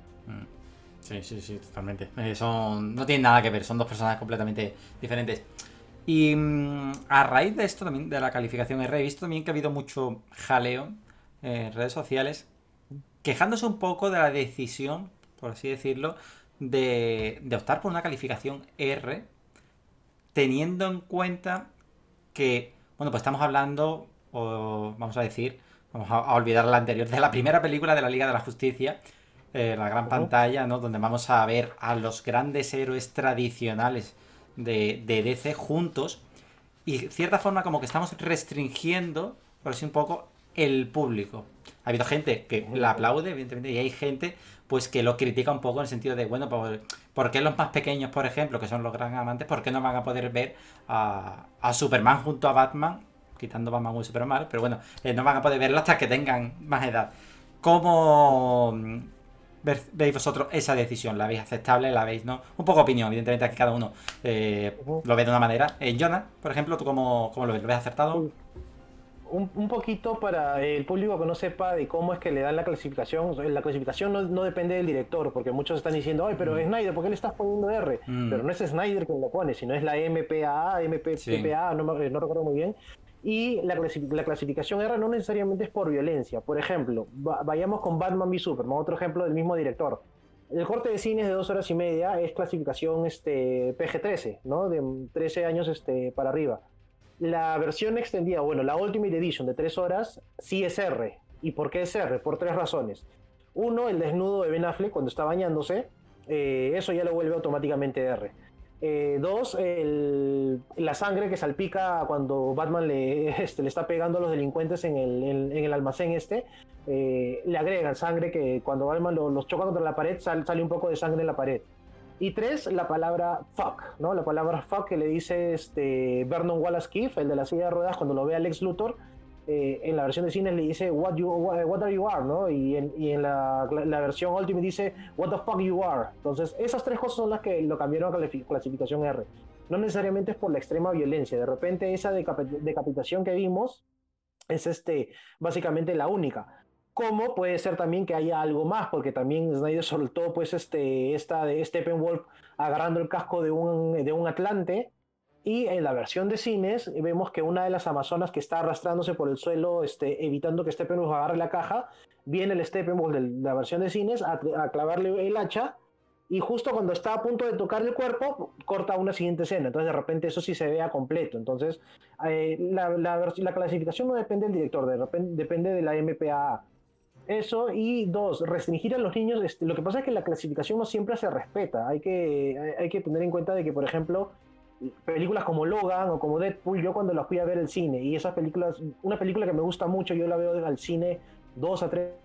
Sí, sí, sí, totalmente. Eh, son no tienen nada que ver, son dos personajes completamente diferentes. Y mmm, a raíz de esto también, de la calificación R, he visto también que ha habido mucho jaleo en redes sociales quejándose un poco de la decisión, por así decirlo, De, de optar por una calificación R, teniendo en cuenta que, bueno, pues estamos hablando, o vamos a decir, vamos a, a olvidar la anterior, de la primera película de la Liga de la Justicia, eh, la gran uh-huh. pantalla, ¿no?, donde vamos a ver a los grandes héroes tradicionales de, de D C juntos, y de cierta forma como que estamos restringiendo, por así un poco, el público. Ha habido gente que la aplaude, evidentemente, y hay gente pues que lo critica un poco en el sentido de, bueno, ¿por, ¿por qué los más pequeños, por ejemplo, que son los gran amantes, por qué no van a poder ver a, a Superman junto a Batman, quitando Batman y Superman, pero bueno, eh, no van a poder verlo hasta que tengan más edad? ¿Cómo veis vosotros esa decisión? ¿La veis aceptable? ¿La veis no? Un poco opinión, evidentemente, aquí cada uno eh, lo ve de una manera. Eh, Jonah, por ejemplo, ¿tú cómo, cómo lo ves? ¿Lo ves acertado? Un, un poquito para el público que no sepa de cómo es que le dan la clasificación. La clasificación no, no depende del director, porque muchos están diciendo, ay, pero mm. Snyder, ¿por qué le estás poniendo R? Mm. Pero no es Snyder quien lo pone, sino es la M P A A, M P A, sí. no, no recuerdo muy bien. Y la, clasi la clasificación R no necesariamente es por violencia. Por ejemplo, va vayamos con Batman v Superman, otro ejemplo del mismo director. El corte de cines de dos horas y media es clasificación este, P G trece, ¿no? De trece años este, para arriba. La versión extendida, bueno, la Ultimate Edition de tres horas, sí es R. ¿Y por qué es R? Por tres razones. Uno, el desnudo de Ben Affleck cuando está bañándose, eh, eso ya lo vuelve automáticamente R. Eh, dos, el, la sangre que salpica cuando Batman le, este, le está pegando a los delincuentes en el, en, en el almacén este, eh, le agregan sangre que cuando Batman lo, los choca contra la pared sal, sale un poco de sangre en la pared. Y tres, la palabra fuck, ¿no? La palabra fuck que le dice este Vernon Wallace Keefe, el de la silla de ruedas, cuando lo ve a Lex Luthor, eh, en la versión de cine le dice what, you, what, what are you are, ¿no? Y en, y en la, la versión Ultimate dice what the fuck you are. Entonces esas tres cosas son las que lo cambiaron a clasificación R. No necesariamente es por la extrema violencia, de repente esa decapitación que vimos es este, básicamente la única. Como puede ser también que haya algo más, porque también Snyder soltó pues este, esta de Steppenwolf agarrando el casco de un, de un Atlante. Y en la versión de cines vemos que una de las amazonas que está arrastrándose por el suelo, este, evitando que Steppenwolf agarre la caja, viene el Steppenwolf de la versión de cines a, a clavarle el hacha, y justo cuando está a punto de tocar el cuerpo, corta una siguiente escena. Entonces de repente eso sí se vea completo. Entonces eh, la, la, la clasificación no depende del director, de repente, depende de la M P A A. Eso, y dos, restringir a los niños. Este, lo que pasa es que la clasificación no siempre se respeta. Hay que, hay, hay que tener en cuenta de que, por ejemplo, películas como Logan o como Deadpool, yo cuando las fui a ver al cine, y esas películas, una película que me gusta mucho, yo la veo al cine dos a tres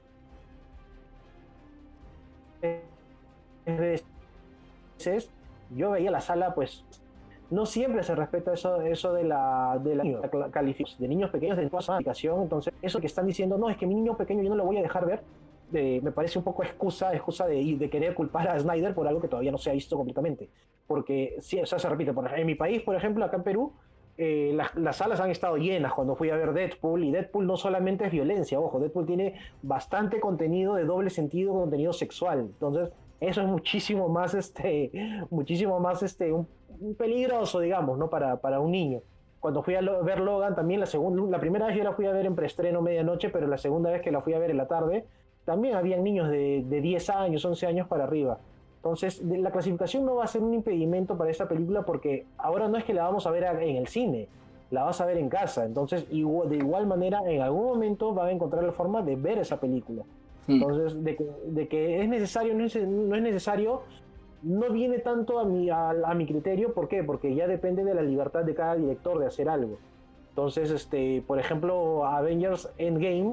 veces, yo veía la sala, pues no siempre se respeta eso, eso de la, de la, la calificación de niños pequeños de toda su aplicación. Entonces eso que están diciendo, no, es que mi niño pequeño yo no lo voy a dejar ver, de, me parece un poco excusa, excusa de, de querer culpar a Snyder por algo que todavía no se ha visto completamente. Porque, sí, o sea, se repite, por, en mi país, por ejemplo, acá en Perú, eh, las, las salas han estado llenas cuando fui a ver Deadpool, y Deadpool no solamente es violencia, ojo, Deadpool tiene bastante contenido de doble sentido, contenido sexual. Entonces eso es muchísimo más, este, muchísimo más, este, un, un peligroso, digamos, ¿no? Para, para un niño. Cuando fui a lo, ver Logan también, la, segunda, la primera vez yo la fui a ver en preestreno medianoche, pero la segunda vez que la fui a ver en la tarde, también habían niños de, de diez años, once años para arriba. Entonces, la clasificación no va a ser un impedimento para esta película, porque ahora no es que la vamos a ver en el cine, la vas a ver en casa. Entonces, igual, de igual manera, en algún momento va a encontrar la forma de ver esa película. Entonces, de que, de que es necesario, no es, no es necesario, no viene tanto a mi, a, a mi criterio. ¿Por qué? Porque ya depende de la libertad de cada director de hacer algo. Entonces, este, por ejemplo, Avengers Endgame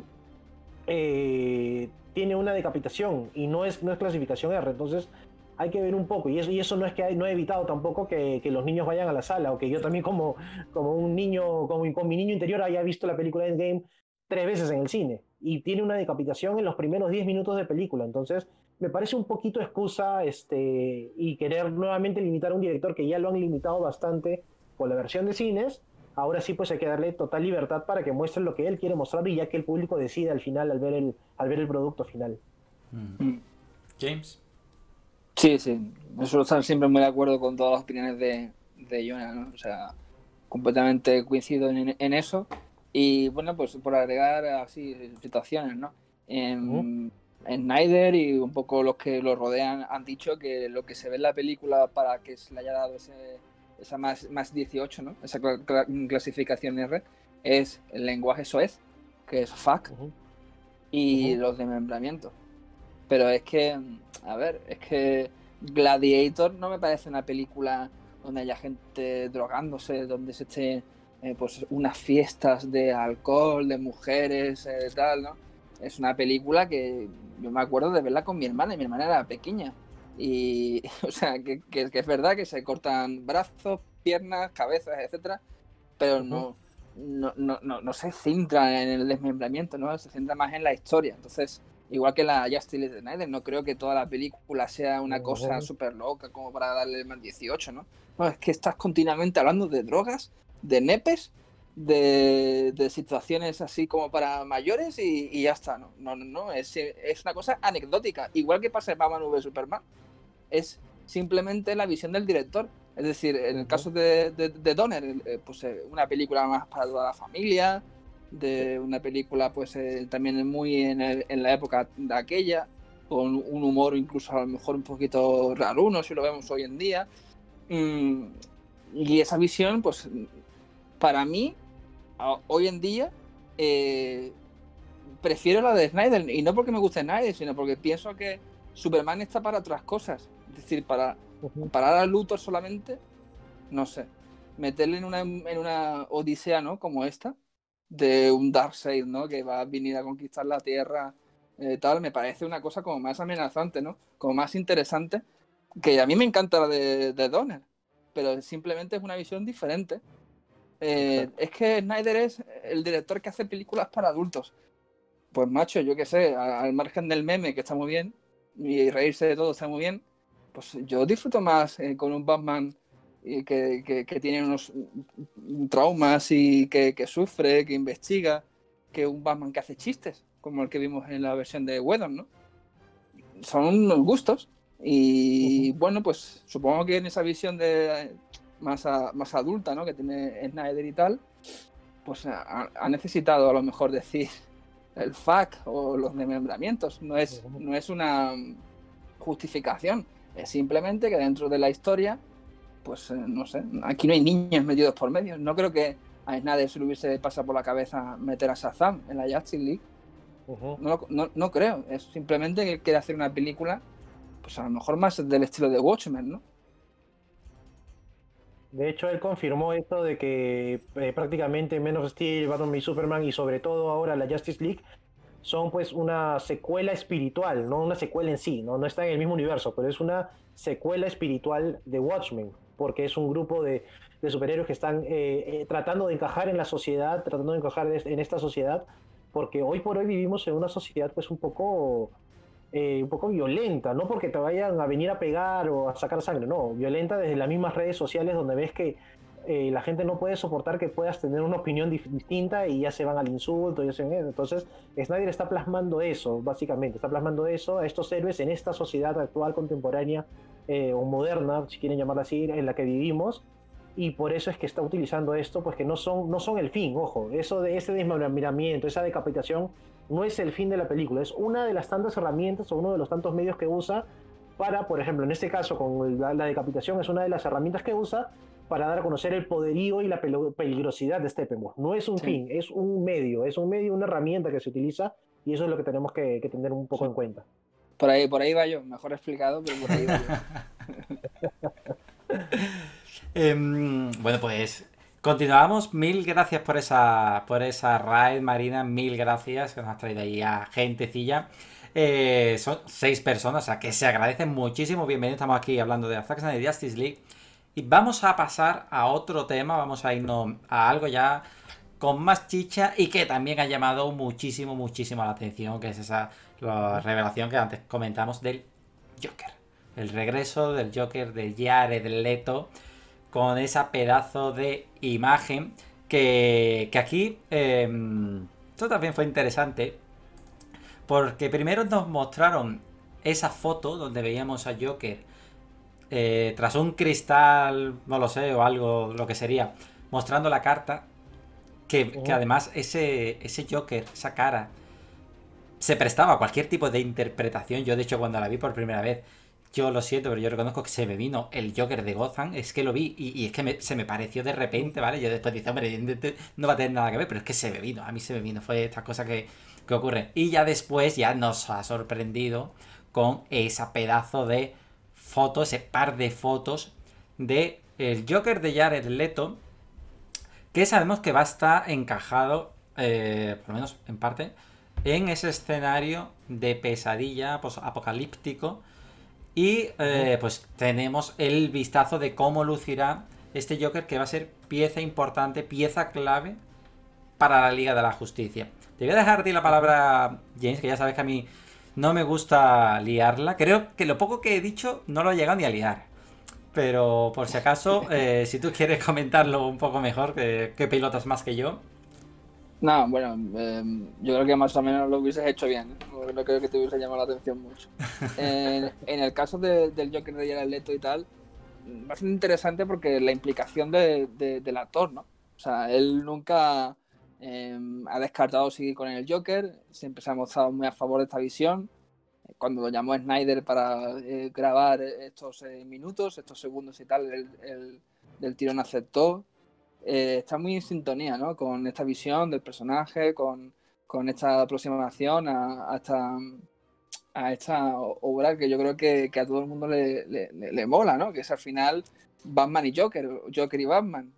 eh, tiene una decapitación y no es, no es clasificación R. Entonces, hay que ver un poco. Y eso, y eso no es que hay, no he evitado tampoco que, que los niños vayan a la sala, o que yo también como, como un niño, como con mi niño interior, haya visto la película Endgame tres veces en el cine, y tiene una decapitación en los primeros diez minutos de película. Entonces me parece un poquito excusa, este, y querer nuevamente limitar a un director que ya lo han limitado bastante con la versión de cines. Ahora sí, pues hay que darle total libertad para que muestre lo que él quiere mostrar, y ya que el público decida al final, al ver el, al ver el producto final. mm. James. Sí, sí, eso estar siempre muy de acuerdo con todas las opiniones de, de Jonah, ¿no? O sea, completamente coincido en, en eso. Y bueno, pues por agregar así situaciones, ¿no? En, uh-huh. en Snyder y un poco los que lo rodean han dicho que lo que se ve en la película, para que se le haya dado ese, esa más, más dieciocho, ¿no? Esa cl- clasificación R, es el lenguaje soez, que es fuck, uh-huh. y uh-huh. los desmembramientos. Pero es que, a ver, es que Gladiator no me parece una película donde haya gente drogándose, donde se esté... Eh, pues unas fiestas de alcohol, de mujeres, eh, tal, ¿no? Es una película que yo me acuerdo de verla con mi hermana, y mi hermana era pequeña. Y, o sea, que, que, que es verdad que se cortan brazos, piernas, cabezas, etcétera, pero no, no, no, no, no se centra en el desmembramiento, ¿no? Se centra más en la historia. Entonces, igual que la Justice League de Snyder, no creo que toda la película sea una cosa súper loca como para darle el más dieciocho, ¿no? No, es que estás continuamente hablando de drogas, de nepes, de, de situaciones así como para mayores, y, y ya está, ¿no? No, no, no, es, es una cosa anecdótica. Igual que pasa en Batman v Superman, es simplemente la visión del director. Es decir, en el Ujú. caso de, de, de Donner, eh, pues eh, una película más para toda la familia, de una película pues eh, también muy en, el, en la época de aquella, con un humor incluso a lo mejor un poquito raruno si lo vemos hoy en día. Mm, y esa visión, pues para mí, a- hoy en día, eh, prefiero la de Snyder, y no porque me guste Snyder, sino porque pienso que Superman está para otras cosas. Es decir, para Ujú. parar a Luthor solamente, no sé. Meterle en una, en una odisea, ¿no? Como esta, de un Darkseid, ¿no? Que va a venir a conquistar la Tierra, eh, tal, me parece una cosa como más amenazante, ¿no? Como más interesante. Que a mí me encanta la de, de Donner, pero simplemente es una visión diferente. Eh, Exacto. es que Snyder es el director que hace películas para adultos. Pues macho, yo qué sé, a- al margen del meme, que está muy bien, y reírse de todo está muy bien, pues yo disfruto más eh, con un Batman eh, que, que- que tiene unos mm, traumas y que, que sufre, que investiga, que un Batman que hace chistes, como el que vimos en la versión de Whedon, ¿no? Son unos gustos. Y Ujú. bueno, pues supongo que en esa visión de más, a- más adulta, ¿no? Que tiene Snyder y tal, pues ha, ha necesitado a lo mejor decir el fuck o los desmembramientos. No es, Ujú. no es una justificación. Es simplemente que dentro de la historia, pues eh, no sé, aquí no hay niños metidos por medio. No creo que a nadie se le hubiese pasado por la cabeza meter a Shazam en la Justice League. Ujú. No, lo- no, no creo. Es simplemente que quiere hacer una película, pues a lo mejor más del estilo de Watchmen, ¿no? De hecho, él confirmó esto de que eh, prácticamente Man of Steel, Batman v Superman y sobre todo ahora la Justice League son pues una secuela espiritual, no una secuela en sí, no, no está en el mismo universo, pero es una secuela espiritual de Watchmen, porque es un grupo de, de superhéroes que están eh, eh, tratando de encajar en la sociedad, tratando de encajar en esta sociedad, porque hoy por hoy vivimos en una sociedad pues un poco eh, un poco violenta, no porque te vayan a venir a pegar o a sacar sangre, no, violenta desde las mismas redes sociales donde ves que eh, la gente no puede soportar que puedas tener una opinión dif- distinta y ya se van al insulto, ya se van, entonces Snyder está plasmando eso, básicamente, está plasmando eso a estos héroes en esta sociedad actual, contemporánea eh, o moderna, si quieren llamarla así, en la que vivimos, y por eso es que está utilizando esto, pues que no son, no son el fin, ojo, eso de ese desmembramiento, esa decapitación, no es el fin de la película, es una de las tantas herramientas o uno de los tantos medios que usa para, por ejemplo, en este caso con la, la decapitación es una de las herramientas que usa para dar a conocer el poderío y la peligrosidad de Steppenwolf. No es un Sí, fin, es un medio, es un medio, una herramienta que se utiliza y eso es lo que tenemos que, que tener un poco sí. en cuenta. Por ahí, por ahí va yo. Mejor explicado, pero por ahí va yo. Em, bueno, pues continuamos. Mil gracias por esa, por esa raid, Marina. Mil gracias que nos has traído ahí a gentecilla. Eh, son seis personas, o sea que se agradecen muchísimo. Bienvenidos, estamos aquí hablando de Zack Snyder Justice League. Y vamos a pasar a otro tema. Vamos a irnos a algo ya con más chicha y que también ha llamado muchísimo, muchísimo la atención, que es esa la revelación que antes comentamos del Joker. El regreso del Joker de Jared Leto con esa pedazo de imagen que, que aquí eh, esto también fue interesante porque primero nos mostraron esa foto donde veíamos a Joker eh, tras un cristal, no lo sé, o algo, lo que sería, mostrando la carta, que, Uh que -huh. además ese, ese Joker, esa cara, se prestaba a cualquier tipo de interpretación. Yo de hecho cuando la vi por primera vez, yo lo siento, pero yo reconozco que se me vino el Joker de Gotham, es que lo vi y, y es que me, se me pareció de repente, ¿vale? Yo después dije, hombre, no va a tener nada que ver, pero es que se me vino, a mí se me vino, fue estas cosas que, que ocurren. Y ya después ya nos ha sorprendido con esa pedazo de foto, ese par de fotos de el Joker de Jared Leto, que sabemos que va a estar encajado, eh, por lo menos en parte, en ese escenario de pesadilla pues, apocalíptico. Y eh, pues tenemos el vistazo de cómo lucirá este Joker, que va a ser pieza importante, pieza clave para la Liga de la Justicia. Te voy a dejar a ti la palabra, James, que ya sabes que a mí no me gusta liarla. Creo que lo poco que he dicho no lo he llegado ni a liar. Pero por si acaso, eh, si tú quieres comentarlo un poco mejor, que, que pilotas más que yo. No, bueno, eh, yo creo que más o menos lo hubieses hecho bien, ¿eh? No, no creo que te hubiese llamado la atención mucho. En, en el caso de, del Joker de Jared Leto y tal, bastante interesante porque la implicación de, de, del actor, ¿no? O sea, él nunca eh, ha descartado seguir con el Joker, siempre se ha mostrado muy a favor de esta visión. Cuando lo llamó Snyder para eh, grabar estos eh, minutos, estos segundos y tal, el, el, del tirón aceptó. Eh, está muy en sintonía, ¿no? Con esta visión del personaje, con, con esta aproximación a, a, esta, a esta obra que yo creo que, que a todo el mundo le, le, le mola, ¿no? Que es al final Batman y Joker, Joker y Batman.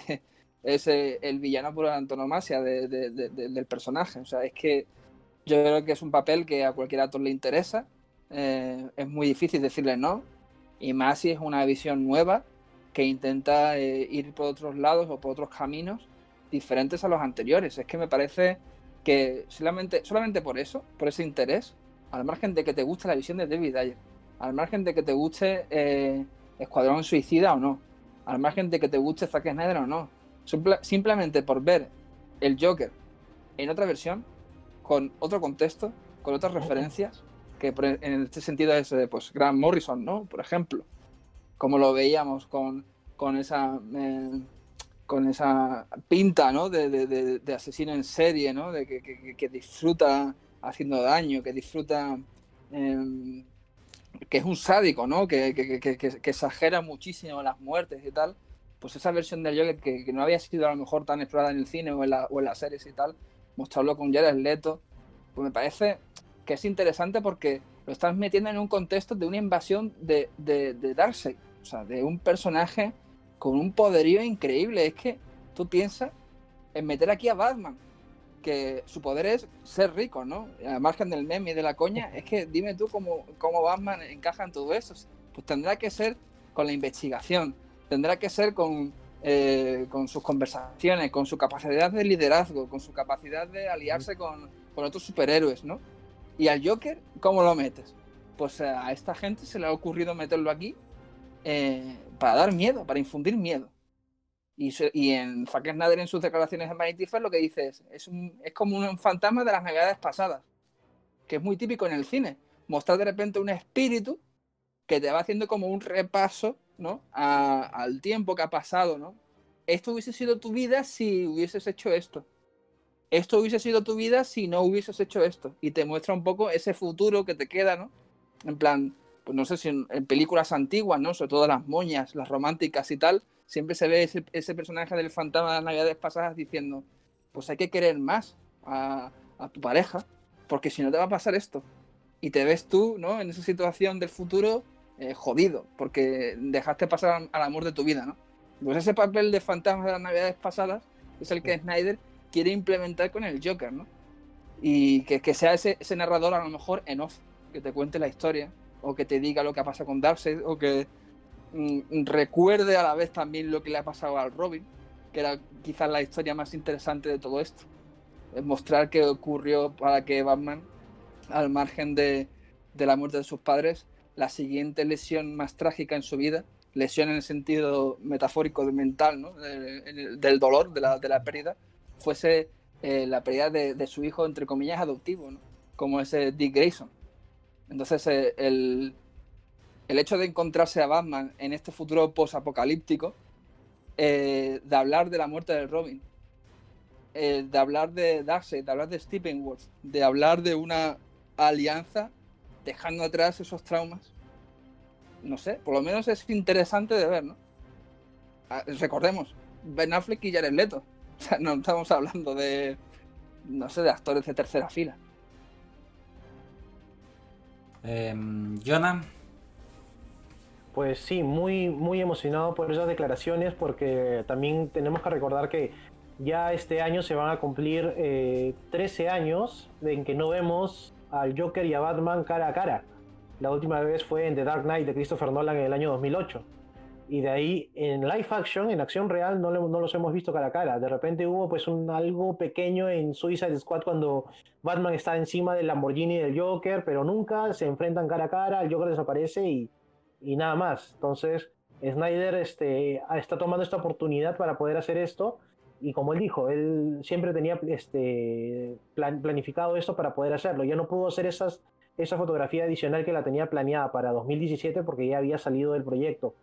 Es eh, el villano por antonomasia de, de, de, de, del personaje. O sea, es que yo creo que es un papel que a cualquier actor le interesa. Eh, es muy difícil decirle no. Y más si es una visión nueva que intenta eh, ir por otros lados o por otros caminos diferentes a los anteriores. Es que me parece que solamente, solamente por eso, por ese interés, al margen de que te guste la visión de David Ayer, al margen de que te guste eh, Escuadrón Suicida o no, al margen de que te guste Zack Snyder o no, Simple, simplemente por ver el Joker en otra versión, con otro contexto, con otras referencias, que en este sentido es pues Grant Morrison, ¿no? Por ejemplo, como lo veíamos con, con esa eh, con esa pinta, ¿no? De, de, de, de asesino en serie, ¿no? De que, que, que disfruta haciendo daño, que disfruta eh, que es un sádico, ¿no? Que, que, que, que, que exagera muchísimo las muertes y tal. Pues esa versión del Joker que, que no había sido a lo mejor tan explorada en el cine o en, la, o en las series y tal, mostrarlo con Jared Leto, pues me parece que es interesante porque lo estás metiendo en un contexto de una invasión de, de, de Darkseid, o sea, de un personaje con un poderío increíble. Es que tú piensas en meter aquí a Batman, que su poder es ser rico, ¿no? Al margen del meme y de la coña, es que dime tú cómo, cómo Batman encaja en todo eso. Pues tendrá que ser con la investigación, tendrá que ser con, eh, con sus conversaciones, con su capacidad de liderazgo, con su capacidad de aliarse con, con otros superhéroes, ¿no? Y al Joker, ¿cómo lo metes? Pues a esta gente se le ha ocurrido meterlo aquí eh, para dar miedo, para infundir miedo. Y, y en Zack Snyder, en sus declaraciones en Vanity Fair, lo que dice es, es, un, es como un fantasma de las navidades pasadas, que es muy típico en el cine, mostrar de repente un espíritu que te va haciendo como un repaso, ¿no? A, al tiempo que ha pasado, ¿no? Esto hubiese sido tu vida si hubieses hecho esto. Esto hubiese sido tu vida si no hubieses hecho esto. Y te muestra un poco ese futuro que te queda, ¿no? En plan, pues no sé si en, en películas antiguas, ¿no? Sobre todo las moñas, las románticas y tal, siempre se ve ese, ese personaje del fantasma de las navidades pasadas diciendo, pues hay que querer más a, a tu pareja, porque si no te va a pasar esto. Y te ves tú, ¿no? En esa situación del futuro eh, jodido, porque dejaste pasar al amor de tu vida, ¿no? Pues ese papel de fantasma de las navidades pasadas es el que Snyder quiere implementar con el Joker, ¿no? Y que, que sea ese, ese narrador a lo mejor en off, que te cuente la historia, o que te diga lo que ha pasado con Darkseid, o que mm, recuerde a la vez también lo que le ha pasado al Robin, que era quizás la historia más interesante de todo esto. Es mostrar qué ocurrió para que Batman, al margen de, de la muerte de sus padres, la siguiente lesión más trágica en su vida, lesión en el sentido metafórico, mental, ¿no? de, de, del dolor, de la, de la pérdida, fuese eh, la pérdida de, de su hijo, entre comillas, adoptivo, ¿no? Como ese Dick Grayson. Entonces, eh, el, el hecho de encontrarse a Batman en este futuro post-apocalíptico, eh, de hablar de la muerte de Robin, eh, de hablar de Darkseid, de hablar de Steppenwolf, de hablar de una alianza, dejando atrás esos traumas, no sé, por lo menos es interesante de ver, ¿no? Recordemos, Ben Affleck y Jared Leto. O sea, no estamos hablando de, no sé, de actores de tercera fila. Eh, Jonah. Pues sí, muy, muy emocionado por esas declaraciones, porque también tenemos que recordar que ya este año se van a cumplir eh, trece años en que no vemos al Joker y a Batman cara a cara. La última vez fue en The Dark Knight de Christopher Nolan en el año dos mil ocho. Y de ahí en live action, en acción real, no, no los hemos visto cara a cara. De repente hubo pues un, algo pequeño en Suicide Squad cuando Batman está encima del Lamborghini del Joker, pero nunca se enfrentan cara a cara, el Joker desaparece y, y nada más. Entonces Snyder este, está tomando esta oportunidad para poder hacer esto, y como él dijo, él siempre tenía este, plan, planificado esto para poder hacerlo. Ya no pudo hacer esas, esa fotografía adicional que la tenía planeada para dos mil diecisiete porque ya había salido del proyecto.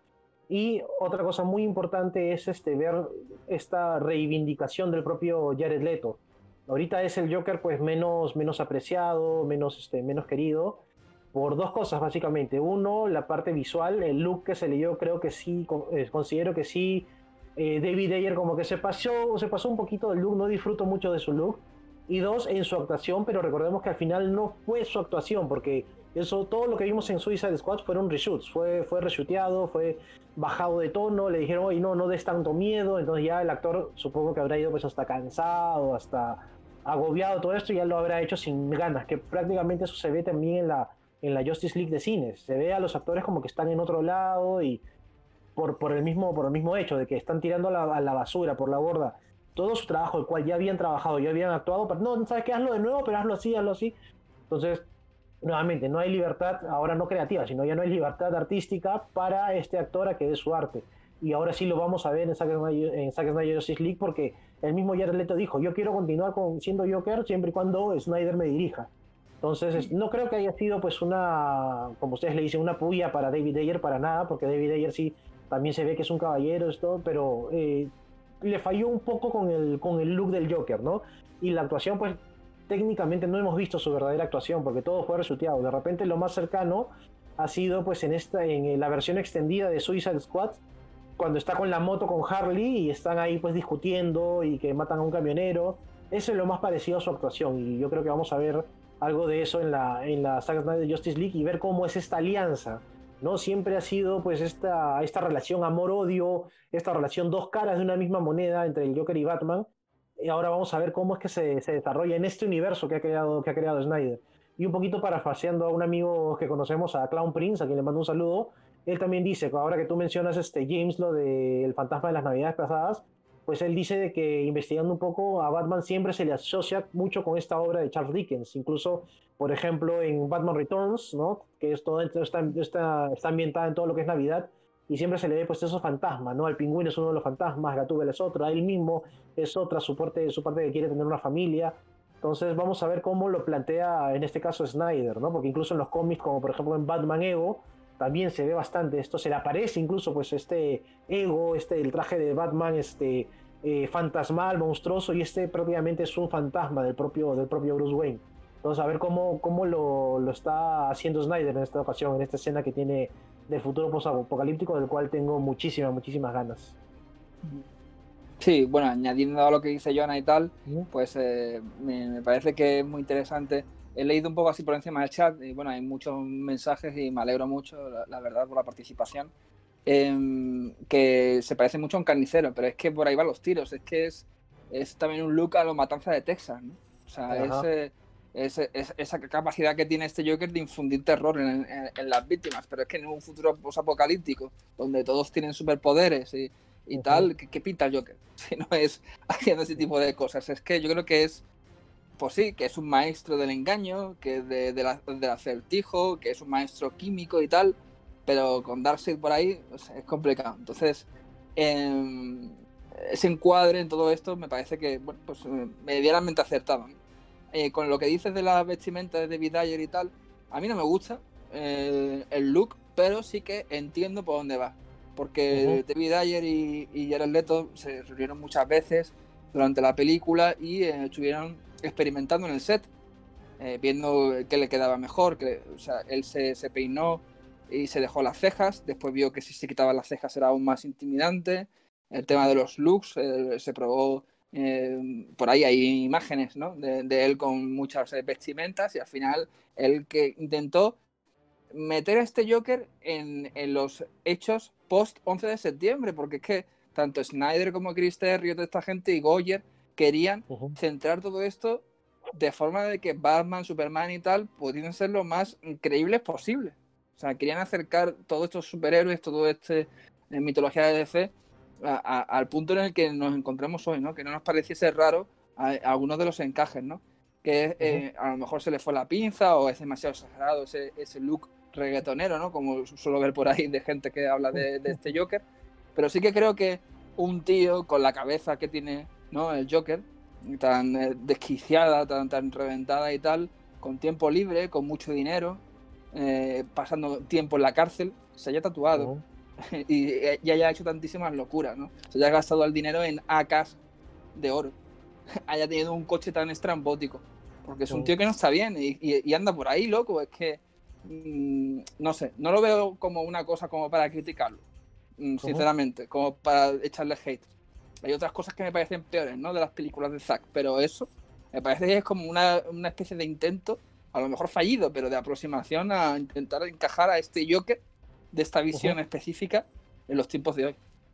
Y otra cosa muy importante es este, ver esta reivindicación del propio Jared Leto. Ahorita es el Joker pues menos, menos apreciado, menos, este, menos querido, por dos cosas básicamente. Uno, la parte visual, el look que se le dio, creo que sí, eh, considero que sí, eh, David Ayer como que se pasó, se pasó un poquito del look, no disfruto mucho de su look. Y dos, en su actuación, pero recordemos que al final no fue su actuación, porque eso, todo lo que vimos en Suicide Squad fueron reshoots, fue, fue reshuteado, fue bajado de tono, le dijeron, oye, no, no des tanto miedo, entonces ya el actor supongo que habrá ido pues hasta cansado, hasta agobiado, todo esto ya lo habrá hecho sin ganas, que prácticamente eso se ve también en la, en la Justice League de cines, se ve a los actores como que están en otro lado y por, por, el, mismo, por el mismo hecho de que están tirando a la, a la basura, por la borda, todo su trabajo, el cual ya habían trabajado, ya habían actuado, pero no, ¿sabes qué? Hazlo de nuevo, pero hazlo así, hazlo así. Entonces, nuevamente, no hay libertad, ahora no creativa, sino ya no hay libertad artística para este actor a que dé su arte. Y ahora sí lo vamos a ver en Zack Snyder, en Zack Snyder Justice League, porque el mismo Jared Leto dijo, yo quiero continuar con, siendo Joker siempre y cuando Snyder me dirija. Entonces, no creo que haya sido pues una, como ustedes le dicen, una puya para David Ayer, para nada, porque David Ayer sí, también se ve que es un caballero, esto, pero eh, le falló un poco con el, con el look del Joker, ¿no? Y la actuación, pues, técnicamente no hemos visto su verdadera actuación, porque todo fue resuteado. De repente lo más cercano ha sido, pues, en, esta, en la versión extendida de Suicide Squad, cuando está con la moto con Harley y están ahí, pues, discutiendo y que matan a un camionero. Eso es lo más parecido a su actuación, y yo creo que vamos a ver algo de eso en la, en la Zack Snyder Justice League y ver cómo es esta alianza, ¿no? Siempre ha sido pues esta, esta relación amor-odio, esta relación dos caras de una misma moneda entre el Joker y Batman. Y ahora vamos a ver cómo es que se, se desarrolla en este universo que ha creado, que ha creado Snyder. Y un poquito parafaseando a un amigo que conocemos, a Clown Prince, a quien le mando un saludo, él también dice, ahora que tú mencionas, este, James, lo del fantasma de las navidades pasadas, pues él dice de que investigando un poco a Batman siempre se le asocia mucho con esta obra de Charles Dickens, incluso por ejemplo en Batman Returns, ¿no? Que es todo, está, está, está ambientada en todo lo que es Navidad y siempre se le ve pues esos fantasmas, ¿no? El pingüino es uno de los fantasmas, Gatúbela es otro, a él mismo es otra, su parte, su parte que quiere tener una familia. Entonces vamos a ver cómo lo plantea en este caso Snyder, ¿no? Porque incluso en los cómics, como por ejemplo en Batman Ego, también se ve bastante esto, se le aparece incluso pues este Ego, este, el traje de Batman, este eh, fantasmal, monstruoso, y este prácticamente es un fantasma del propio, del propio Bruce Wayne. Entonces a ver cómo, cómo lo, lo está haciendo Snyder en esta ocasión, en esta escena que tiene del futuro post-apocalíptico, del cual tengo muchísimas, muchísimas ganas. Sí, bueno, añadiendo a lo que dice Joana y tal, pues eh, me, me parece que es muy interesante. He leído un poco así por encima del chat y bueno, hay muchos mensajes y me alegro mucho, la, la verdad, por la participación. Eh, que se parece mucho a un carnicero, pero es que por ahí van los tiros, es que es, es también un look a los Matanzas de Texas, ¿no? O sea, es, es, es, esa capacidad que tiene este Joker de infundir terror en, en, en las víctimas, pero es que en un futuro posapocalíptico, donde todos tienen superpoderes y, y uh-huh. tal, ¿qué, ¿qué pinta el Joker? Si no es haciendo ese tipo de cosas, es que yo creo que es pues sí, que es un maestro del engaño, que de, de la, del acertijo, que es un maestro químico y tal, pero con Darkseid por ahí pues, es complicado. Entonces, eh, ese encuadre en todo esto me parece que, bueno, pues medianamente acertado, ¿no? Eh, con lo que dices de la vestimenta de David Ayer y tal, a mí no me gusta eh, el look, pero sí que entiendo por dónde va. Porque uh-huh. David Ayer y, y Jared Leto se reunieron muchas veces durante la película y eh, estuvieron experimentando en el set, eh, viendo qué le quedaba mejor, que, o sea, él se, se peinó y se dejó las cejas, después vio que si se quitaba las cejas era aún más intimidante, el tema de los looks, eh, se probó, eh, por ahí hay imágenes, ¿no? de, de él con muchas eh, vestimentas y al final él que intentó meter a este Joker en, en los hechos post once de septiembre, porque es que tanto Snyder como Chris Terrio, toda esta gente y Goyer querían uh-huh. centrar todo esto de forma de que Batman, Superman y tal pudieran ser lo más creíbles posible. O sea, querían acercar todos estos superhéroes, todo este eh, mitología de D C a, a, al punto en el que nos encontramos hoy, ¿no? Que no nos pareciese raro a, a algunos de los encajes, ¿no? Que eh, uh-huh. a lo mejor se le fue la pinza o es demasiado exagerado ese, ese look reggaetonero, ¿no? Como suelo ver por ahí de gente que habla de, de este Joker. Pero sí que creo que un tío con la cabeza que tiene, ¿no? El Joker, tan eh, desquiciada, tan, tan reventada y tal, con tiempo libre, con mucho dinero, eh, pasando tiempo en la cárcel, se haya tatuado uh-huh. y, y haya hecho tantísimas locuras, ¿no? Se haya gastado el dinero en A Ks de oro, haya tenido un coche tan estrambótico, porque es un tío que no está bien y, y, y anda por ahí, loco. Es que, mmm, no sé, no lo veo como una cosa como para criticarlo, mmm, sinceramente, uh-huh. como para echarle hate. Hay otras cosas que me parecen peores, ¿no? De las películas de Zack, pero eso me parece que es como una, una especie de intento, a lo mejor fallido, pero de aproximación a intentar encajar a este Joker de esta visión uh-huh. específica en los tiempos de hoy.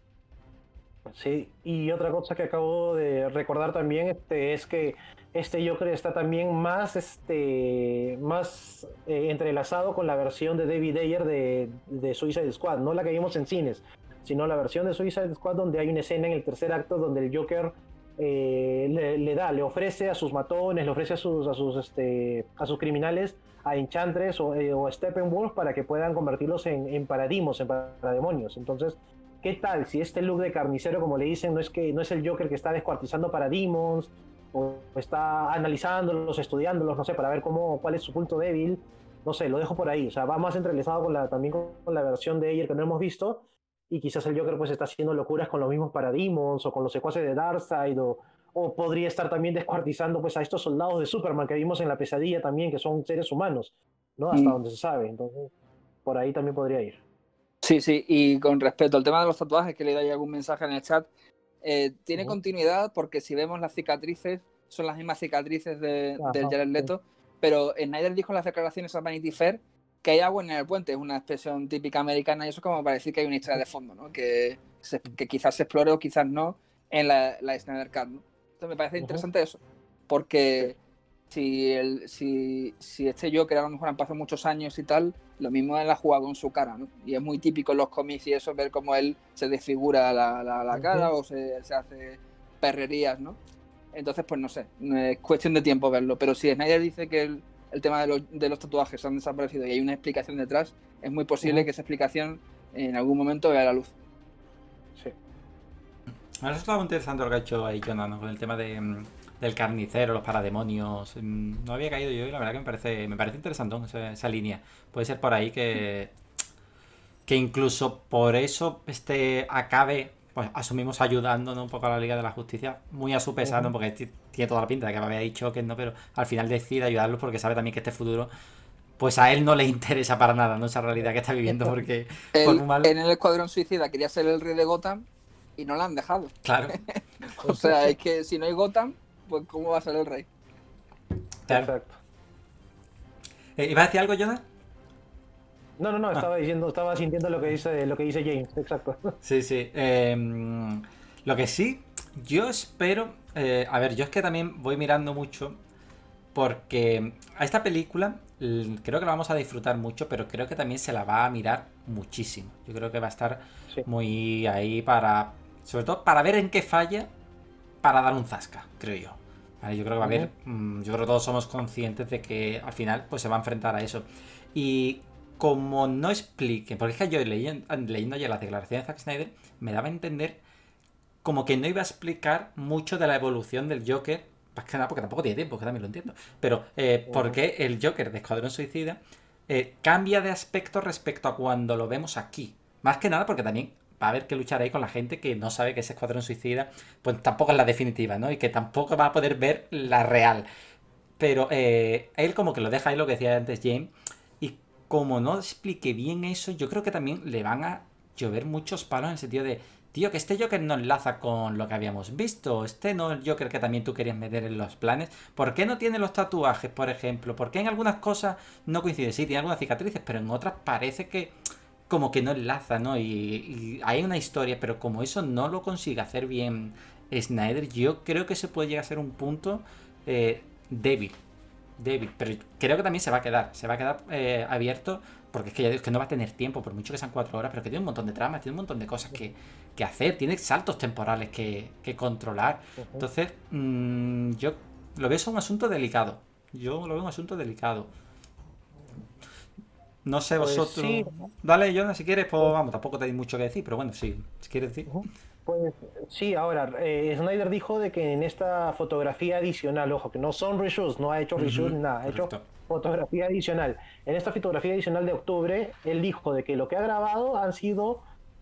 Sí, y otra cosa que acabo de recordar también este, es que este Joker está también más, este, más eh, entrelazado con la versión de David Ayer de, de Suicide Squad, no la que vimos en cines, sino la versión de Suicide Squad donde hay una escena en el tercer acto donde el Joker eh, le, le da, le ofrece a sus matones, le ofrece a sus, a sus, este, a sus criminales a Enchantress o, eh, o Steppenwolf para que puedan convertirlos en, en paradimos, en parademonios. Entonces, ¿qué tal si este look de carnicero, como le dicen, no es, que, no es el Joker que está descuartizando parademons o está analizándolos, estudiándolos, no sé, para ver cómo, cuál es su punto débil? No sé, lo dejo por ahí. O sea, va más entrelazado con la, también con la versión de Ayer que no hemos visto, y quizás el Joker pues está haciendo locuras con los mismos parademons o con los secuaces de Darkseid, o, o podría estar también descuartizando pues a estos soldados de Superman que vimos en la pesadilla también, que son seres humanos, ¿no? Hasta mm. donde se sabe. Entonces, por ahí también podría ir. Sí, sí, y con respecto al tema de los tatuajes, que le doy algún mensaje en el chat, eh, tiene uh-huh. continuidad porque si vemos las cicatrices, son las mismas cicatrices de, uh-huh. del Jared Leto, pero Snyder dijo en las declaraciones a Vanity Fair que hay agua en el puente, es una expresión típica americana y eso es como para decir que hay una historia de fondo, ¿no? Que, se, que quizás se explore o quizás no en la, la Snyder Cut, ¿no? Entonces me parece uh-huh. interesante eso, porque si, el, si, si este Joker a lo mejor han pasado muchos años y tal, lo mismo él ha jugado con su cara, ¿no? Y es muy típico en los cómics y eso, ver cómo él se desfigura la, la, la cara uh-huh. o se, se hace perrerías, ¿no? Entonces, pues no sé, es cuestión de tiempo verlo. Pero si Snyder dice que el, el tema de los, de los tatuajes han desaparecido y hay una explicación detrás, es muy posible uh-huh. que esa explicación en algún momento vea la luz. Sí. Ahora está muy interesante lo que ha hecho ahí Jonah, ¿no? Con el tema de... del carnicero, los parademonios. No había caído yo y la verdad que me parece me parece interesante esa, esa línea. Puede ser por ahí que que incluso por eso este acabe, pues asumimos ayudando, ¿no? Un poco a la Liga de la Justicia, muy a su pesar, ¿no? Porque t- tiene toda la pinta de que me había dicho que no, pero al final decide ayudarlos porque sabe también que este futuro pues a él no le interesa para nada, ¿no? Esa realidad que está viviendo porque el, por muy mal... en el Escuadrón Suicida quería ser el rey de Gotham y no lo han dejado. Claro. O sea, es que si no hay Gotham, pues ¿cómo va a ser el rey? Claro. Exacto. Eh, ¿Iba a decir algo, Jonah? No, no, no, estaba ah. diciendo, estaba sintiendo lo que dice, lo que dice James, exacto. Sí, sí. Eh, lo que sí, yo espero. Eh, a ver, yo es que también voy mirando mucho. Porque a esta película creo que la vamos a disfrutar mucho, pero creo que también se la va a mirar muchísimo. Yo creo que va a estar sí. muy ahí para. Sobre todo para ver en qué falla, para dar un zasca, creo yo. Vale, yo creo que va a haber. Uh-huh. Yo creo que todos somos conscientes de que al final pues se va a enfrentar a eso. Y como no explique, porque es que yo leyendo, leyendo ya las declaraciones de Zack Snyder, me daba a entender como que no iba a explicar mucho de la evolución del Joker, más que nada porque tampoco tiene tiempo, que también lo entiendo, pero eh, por qué el Joker de Escuadrón Suicida eh, cambia de aspecto respecto a cuando lo vemos aquí. Más que nada porque también va a haber que luchar ahí con la gente que no sabe que ese Escuadrón Suicida pues tampoco es la definitiva, ¿no? Y que tampoco va a poder ver la real. Pero eh, él como que lo deja ahí, lo que decía antes James, y como no explique bien eso, yo creo que también le van a llover muchos palos en el sentido de, tío, que este Joker no enlaza con lo que habíamos visto, este no es el Joker que también tú querías meter en los planes. ¿Por qué no tiene los tatuajes, por ejemplo? ¿Por qué en algunas cosas no coincide? Sí, tiene algunas cicatrices, pero en otras parece que como que no enlaza, ¿no? Y, y hay una historia, pero como eso no lo consigue hacer bien Snyder, yo creo que se puede llegar a ser un punto eh, débil. Débil, pero creo que también se va a quedar, se va a quedar eh, abierto, porque es que ya digo que no va a tener tiempo, por mucho que sean cuatro horas, pero que tiene un montón de tramas, tiene un montón de cosas que, que hacer, tiene saltos temporales que, que controlar. Entonces, mmm, yo lo veo eso un asunto delicado. Yo lo veo un asunto delicado. No sé vosotros. Pues sí. Dale, Jonah, si quieres, pues vamos, tampoco tenéis mucho que decir, pero bueno, sí, si quieres decir. Uh-huh. Pues sí, ahora, eh, Snyder dijo de que en esta fotografía adicional, ojo, que no son reshoots, no ha hecho reshoots, uh-huh, nada, ha hecho fotografía adicional. En esta fotografía adicional de octubre, él dijo de que lo que ha grabado han sido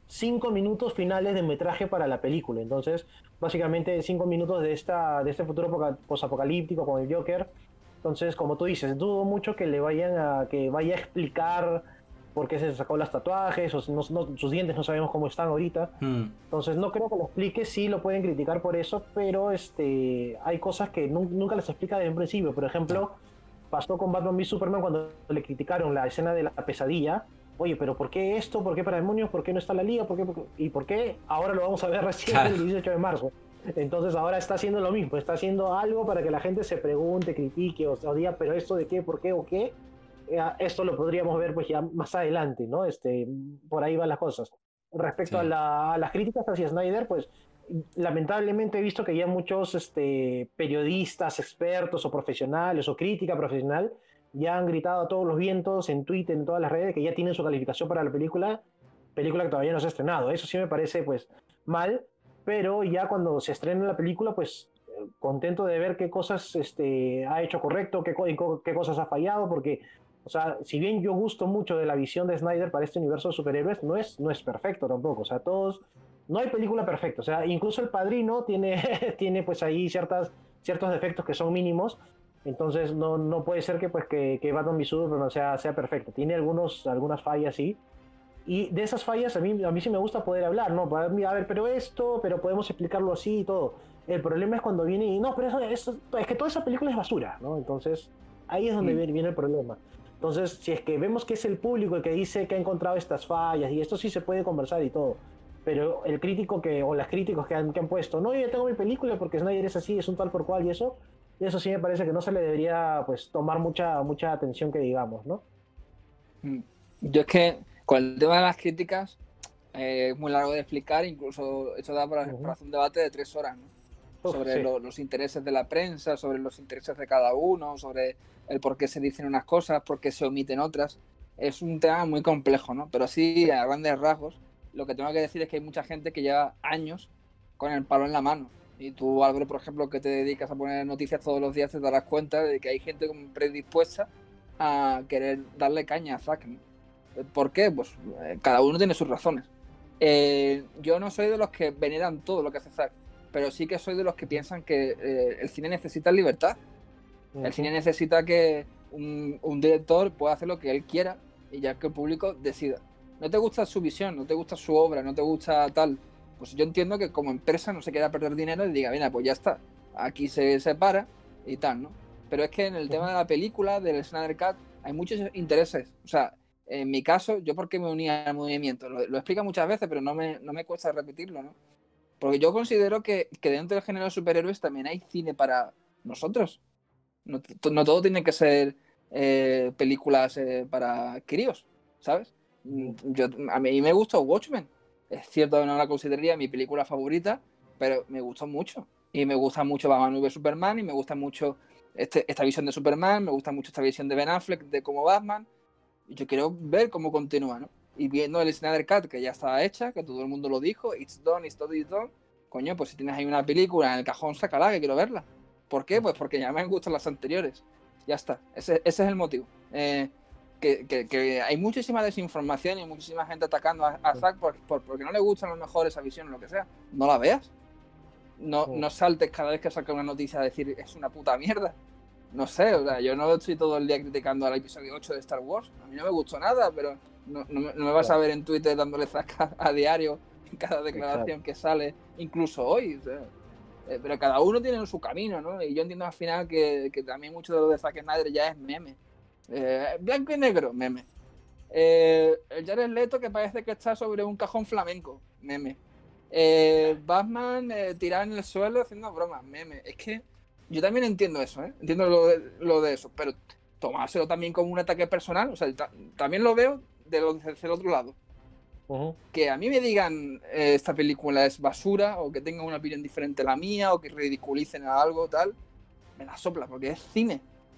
cinco minutos finales de metraje para la película. Entonces, básicamente cinco minutos de, esta, de este futuro posapocalíptico con el Joker. Entonces, como tú dices, dudo mucho que le vayan a, que vaya a explicar por qué se sacó los tatuajes, o no, no, sus dientes no sabemos cómo están ahorita. Hmm. Entonces, no creo que lo explique, sí lo pueden criticar por eso, pero este, hay cosas que nu nunca les explica desde un principio. Por ejemplo, pasó con Batman v Superman cuando le criticaron la escena de la pesadilla. Oye, pero ¿por qué esto? ¿Por qué para demonios? ¿Por qué no está la liga? ¿Por qué? ¿Por qué? ¿Y por qué? Ahora lo vamos a ver recién claro. el dieciocho de marzo. Entonces ahora está haciendo lo mismo, está haciendo algo para que la gente se pregunte, critique, o, o diga, pero esto de qué, por qué o qué, eh, esto lo podríamos ver pues ya más adelante, ¿no? Este, por ahí van las cosas. Respecto sí. a, la, a las críticas hacia Snyder, pues lamentablemente he visto que ya muchos este, periodistas, expertos o profesionales o crítica profesional ya han gritado a todos los vientos en Twitter, en todas las redes, que ya tienen su calificación para la película, película que todavía no se ha estrenado. Eso sí me parece pues mal, pero ya cuando se estrene la película, pues contento de ver qué cosas este, ha hecho correcto, qué, qué cosas ha fallado, porque, o sea, si bien yo gusto mucho de la visión de Snyder para este universo de superhéroes, no es, no es perfecto tampoco, o sea, todos, no hay película perfecta, o sea, incluso El Padrino tiene, tiene pues ahí ciertas, ciertos defectos que son mínimos, entonces no, no puede ser que, pues, que, que Batman v Superman sea, sea perfecto, tiene algunos, algunas fallas, sí. Y de esas fallas a mí, a mí sí me gusta poder hablar, ¿no? A ver, pero esto, pero podemos explicarlo así y todo. El problema es cuando viene y, no, pero eso, eso, es que toda esa película es basura, ¿no? Entonces, ahí es donde mm. viene, viene el problema. Entonces, si es que vemos que es el público el que dice que ha encontrado estas fallas, y esto sí se puede conversar y todo, pero el crítico que, o las críticos que han, que han puesto, no, yo tengo mi película porque Snyder es así, es un tal por cual y eso, y eso sí me parece que no se le debería, pues, tomar mucha, mucha atención que digamos, ¿no? Yo es que con el tema de las críticas eh, es muy largo de explicar, incluso esto da para, uh-huh. para hacer un debate de tres horas, ¿no? Uf, sobre sí. lo, los intereses de la prensa, sobre los intereses de cada uno, sobre el por qué se dicen unas cosas, por qué se omiten otras. Es un tema muy complejo, ¿no? Pero sí, a grandes rasgos, lo que tengo que decir es que hay mucha gente que lleva años con el palo en la mano. Y tú, Álvaro, por ejemplo, que te dedicas a poner noticias todos los días, te darás cuenta de que hay gente como predispuesta a querer darle caña a Zack, ¿no? ¿Por qué? Pues eh, cada uno tiene sus razones. Eh, yo no soy de los que veneran todo lo que hace Zack, pero sí que soy de los que piensan que eh, el cine necesita libertad. Uh-huh. El cine necesita que un, un director pueda hacer lo que él quiera y ya que el público decida. No te gusta su visión, no te gusta su obra, no te gusta tal, pues yo entiendo que como empresa no se quiera perder dinero y diga, mira, pues ya está, aquí se separa y tal, ¿no? Pero es que en el uh-huh. tema de la película, del Snyder Cut, hay muchos intereses. O sea, en mi caso, yo porque me unía al movimiento, lo, lo explica muchas veces, pero no me, no me cuesta repetirlo, ¿no? Porque yo considero que, que dentro del género de superhéroes también hay cine para nosotros. No, no todo tiene que ser eh, películas eh, para críos, ¿sabes? Yo, a mí me gustó Watchmen. Es cierto que no la consideraría mi película favorita, pero me gustó mucho. Y me gusta mucho Batman v Superman, y me gusta mucho este, esta visión de Superman, me gusta mucho esta visión de Ben Affleck de como Batman. Y yo quiero ver cómo continúa, ¿no? Y viendo el Snyder Cut, que ya estaba hecha, que todo el mundo lo dijo, it's done, it's done, it's done. Coño, pues si tienes ahí una película en el cajón, sácala, que quiero verla. ¿Por qué? Pues porque ya me han gustado las anteriores. Ya está, ese, ese es el motivo. Eh, que, que, que hay muchísima desinformación y muchísima gente atacando a, a Zack por, por, porque no le gustan a lo mejor esa visión o lo que sea. No la veas. No, no saltes cada vez que saca una noticia a decir es una puta mierda. No sé, o sea, yo no estoy todo el día criticando al episodio ocho de Star Wars. A mí no me gustó nada, pero no, no, no me vas a ver en Twitter dándole Zack a, a diario en cada declaración Exacto. que sale, incluso hoy. O sea, eh, pero cada uno tiene su camino, ¿no? Y yo entiendo al final que, que también mucho de lo de Zack Snyder ya es meme. Eh, blanco y negro, meme. Eh, el Jared Leto que parece que está sobre un cajón flamenco, meme. Eh, Batman eh, tirado en el suelo haciendo bromas, meme. Es que yo también entiendo eso, ¿eh? Entiendo lo de, lo de eso, pero tomárselo también como un ataque personal, o sea, ta también lo veo de lo, desde el otro lado. Uh-huh. Que a mí me digan eh, esta película es basura, o que tengan una opinión diferente a la mía, o que ridiculicen a algo, tal, me la sopla, porque es cine.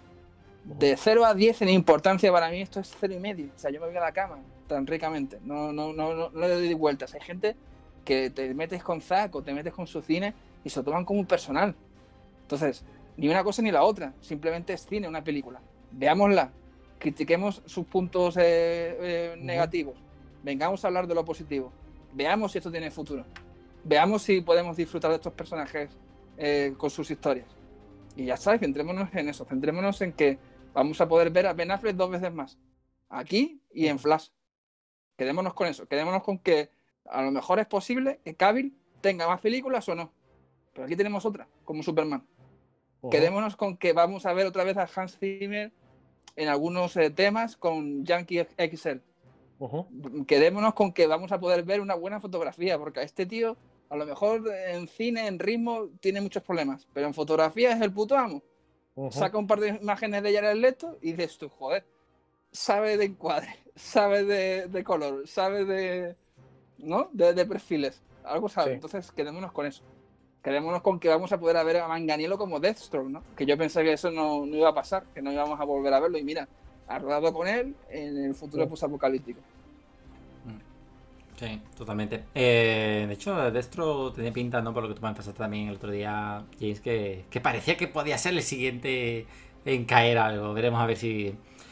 De cero a diez en importancia para mí esto es cero y medio. O sea, yo me voy a la cama tan ricamente. No, no, no, no, no le doy vueltas. Hay gente que te metes con Zack o te metes con su cine y se lo toman como un personal. Entonces, ni una cosa ni la otra. Simplemente es cine, una película. Veámosla. Critiquemos sus puntos eh, eh, negativos. Vengamos a hablar de lo positivo. veamos si esto tiene futuro. Veamos si podemos disfrutar de estos personajes eh, con sus historias. Y ya sabes, centrémonos en eso, centrémonos en que vamos a poder ver a Ben Affleck dos veces más, aquí y en Flash. Quedémonos con eso, quedémonos con que a lo mejor es posible que Cavill tenga más películas o no, pero aquí tenemos otra, como Superman. Uh-huh. Quedémonos con que vamos a ver otra vez a Hans Zimmer en algunos eh, temas con Yankee X L. Uh-huh. Quedémonos con que vamos a poder ver una buena fotografía, porque a este tío a lo mejor en cine, en ritmo, tiene muchos problemas, pero en fotografía es el puto amo. Uh-huh. Saca un par de imágenes de Jared Leto y dices tú, joder, sabe de encuadre, sabe de, de color, sabe de, ¿no? de, de perfiles, algo sabe. Sí. Entonces quedémonos con eso. Quedémonos con que vamos a poder ver a Manganiello como Deathstroke, ¿no? Que yo pensé que eso no, no iba a pasar, que no íbamos a volver a verlo, y mira, ha rodado con él en el futuro sí. posapocalíptico. Sí, totalmente. Eh, de hecho, Destro tenía pinta, ¿no? Por lo que tú me pasaste también el otro día, James, que, que parecía que podía ser el siguiente en caer algo. Veremos a ver si,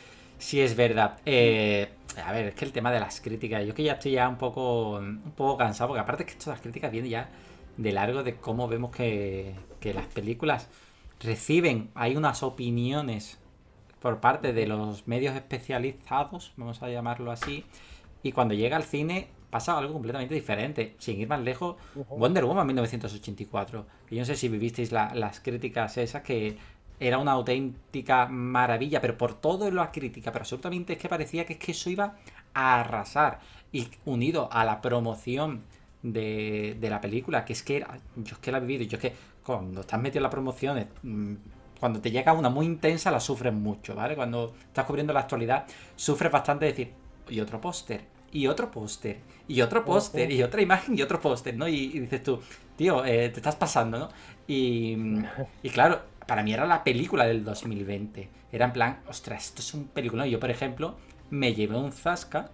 si es verdad. Eh, a ver, es que el tema de las críticas, yo que ya estoy ya un poco, un poco cansado, porque aparte es que todas las críticas vienen ya de largo de cómo vemos que, que las películas reciben, hay unas opiniones por parte de los medios especializados, vamos a llamarlo así, y cuando llega al cine pasa algo completamente diferente. Sin ir más lejos, uh-huh. Wonder Woman mil novecientos ochenta y cuatro. Yo no sé si vivisteis la, las críticas esas, que era una auténtica maravilla, pero por todo la crítica, pero absolutamente es que parecía que, es que eso iba a arrasar. Y unido a la promoción de, de la película, que es que era, yo es que la he vivido, yo es que cuando estás metido en las promociones, cuando te llega una muy intensa, la sufres mucho, ¿vale? Cuando estás cubriendo la actualidad, sufres bastante de decir, y otro póster, y otro póster, y otro póster, y otra imagen, y otro póster, ¿no? Y, y dices tú, tío, eh, te estás pasando, ¿no? Y, y claro, para mí era la película del dos mil veinte. Era en plan, ostras, esto es un película. Yo, por ejemplo, me llevé un zasca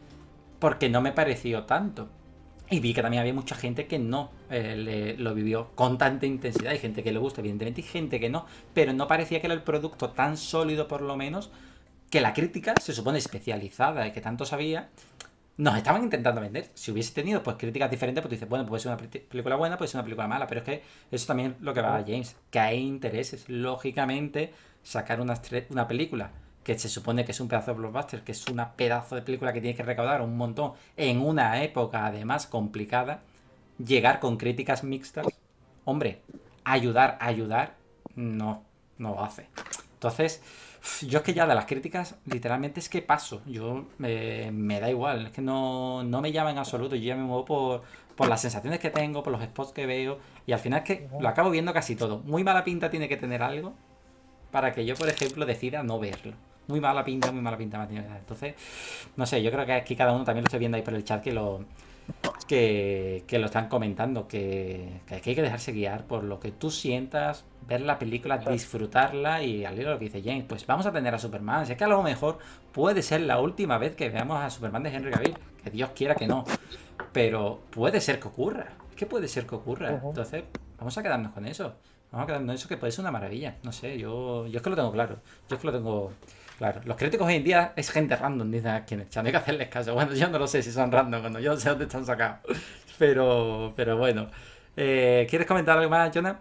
porque no me pareció tanto. Y vi que también había mucha gente que no eh, le, lo vivió con tanta intensidad. Hay gente que le gusta, evidentemente, y gente que no. Pero no parecía que era el producto tan sólido, por lo menos, que la crítica, se supone especializada y que tanto sabía, nos estaban intentando vender. Si hubiese tenido pues críticas diferentes, pues tú dices, bueno, puede ser una película buena, puede ser una película mala, pero es que eso también es lo que va a James, que hay intereses. Lógicamente, sacar una, una película que se supone que es un pedazo de blockbuster, que es una pedazo de película que tiene que recaudar un montón en una época además complicada, llegar con críticas mixtas, hombre, ayudar, ayudar, no, no lo hace. Entonces, yo es que ya de las críticas, literalmente es que paso. Yo eh, me da igual, es que no, no me llama en absoluto. Yo ya me muevo por, por las sensaciones que tengo, por los spots que veo. Y al final es que lo acabo viendo casi todo. Muy mala pinta tiene que tener algo para que yo, por ejemplo, decida no verlo. Muy mala pinta, muy mala pinta. Entonces, no sé, yo creo que aquí cada uno también lo estoy viendo ahí por el chat que lo, que, que lo están comentando. Que, que hay que dejarse guiar por lo que tú sientas, ver la película, disfrutarla y al hilo de lo que dice James, pues vamos a tener a Superman. Si es que a lo mejor puede ser la última vez que veamos a Superman de Henry Cavill, que Dios quiera que no, pero puede ser que ocurra, es que puede ser que ocurra. Uh-huh. Entonces vamos a quedarnos con eso, vamos a quedarnos con eso, que puede ser una maravilla. No sé, yo, yo es que lo tengo claro, yo es que lo tengo claro. Los críticos hoy en día es gente random, dicen aquí en el chat, no hay que hacerles caso. Bueno, yo no lo sé si son random, cuando yo no sé dónde están sacados, pero, pero bueno. Eh, ¿quieres comentar algo más, Jonah?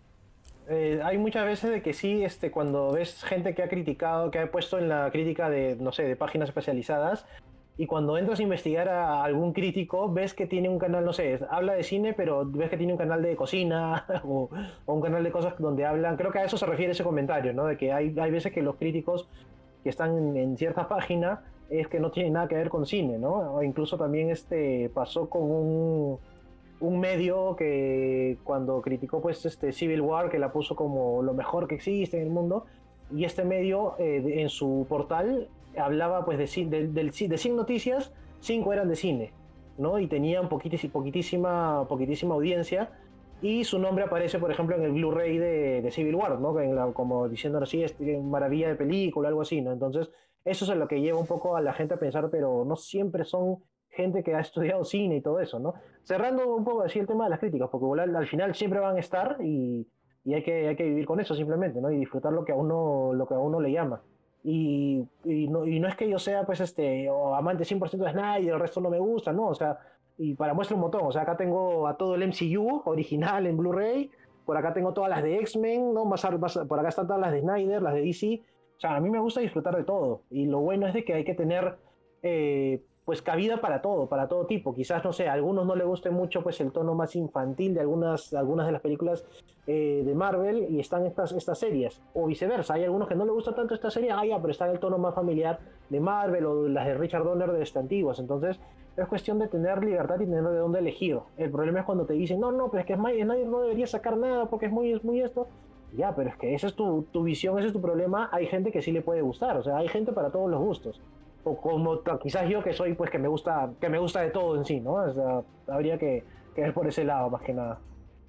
Eh, hay muchas veces de que sí, este, cuando ves gente que ha criticado, que ha puesto en la crítica de, no sé, de páginas especializadas, y cuando entras a investigar a algún crítico, ves que tiene un canal, no sé, habla de cine, pero ves que tiene un canal de cocina o, o un canal de cosas donde hablan, creo que a eso se refiere ese comentario, ¿no? De que hay, hay veces que los críticos que están en, en cierta página es que no tienen nada que ver con cine, ¿no? O incluso también este, pasó con un... un medio que cuando criticó pues este Civil War, que la puso como lo mejor que existe en el mundo, y este medio eh, en su portal hablaba pues de, de, de, de cien noticias, cinco eran de cine, ¿no? Y tenían poquitis, poquitísima, poquitísima audiencia, y su nombre aparece por ejemplo en el Blu-ray de, de Civil War, ¿no? En la, como diciendo así, es maravilla de película, algo así, ¿no? Entonces eso es lo que lleva un poco a la gente a pensar, pero no siempre son gente que ha estudiado cine y todo eso, ¿no? Cerrando un poco así el tema de las críticas, porque al, al final siempre van a estar y, y hay, que, hay que vivir con eso simplemente, ¿no? Y disfrutar lo que a uno, lo que a uno le llama. Y, y, no, y no es que yo sea, pues, este, o amante cien por ciento de Snyder y el resto no me gusta, ¿no? O sea, y para muestra un montón. O sea, acá tengo a todo el M C U original en Blu-ray, por acá tengo todas las de X-Men, ¿no? Más, más, por acá están todas las de Snyder, las de D C. O sea, a mí me gusta disfrutar de todo. Y lo bueno es de que hay que tener eh, pues cabida para todo, para todo tipo. Quizás, no sé, a algunos no les guste mucho pues el tono más infantil de algunas, algunas de las películas eh, de Marvel y están estas, estas series. O viceversa, hay algunos que no les gusta tanto esta serie, ah, ya, pero está en el tono más familiar de Marvel o las de Richard Donner de este antiguas. Entonces, es cuestión de tener libertad y tener de dónde elegir. El problema es cuando te dicen, no, no, pero es que nadie no debería sacar nada porque es muy, es muy esto. Ya, pero es que esa es tu, tu visión, ese es tu problema. Hay gente que sí le puede gustar, o sea, hay gente para todos los gustos. O como quizás yo que soy, pues que me gusta, que me gusta de todo en sí, ¿no? O sea, habría que, que ver por ese lado más que nada.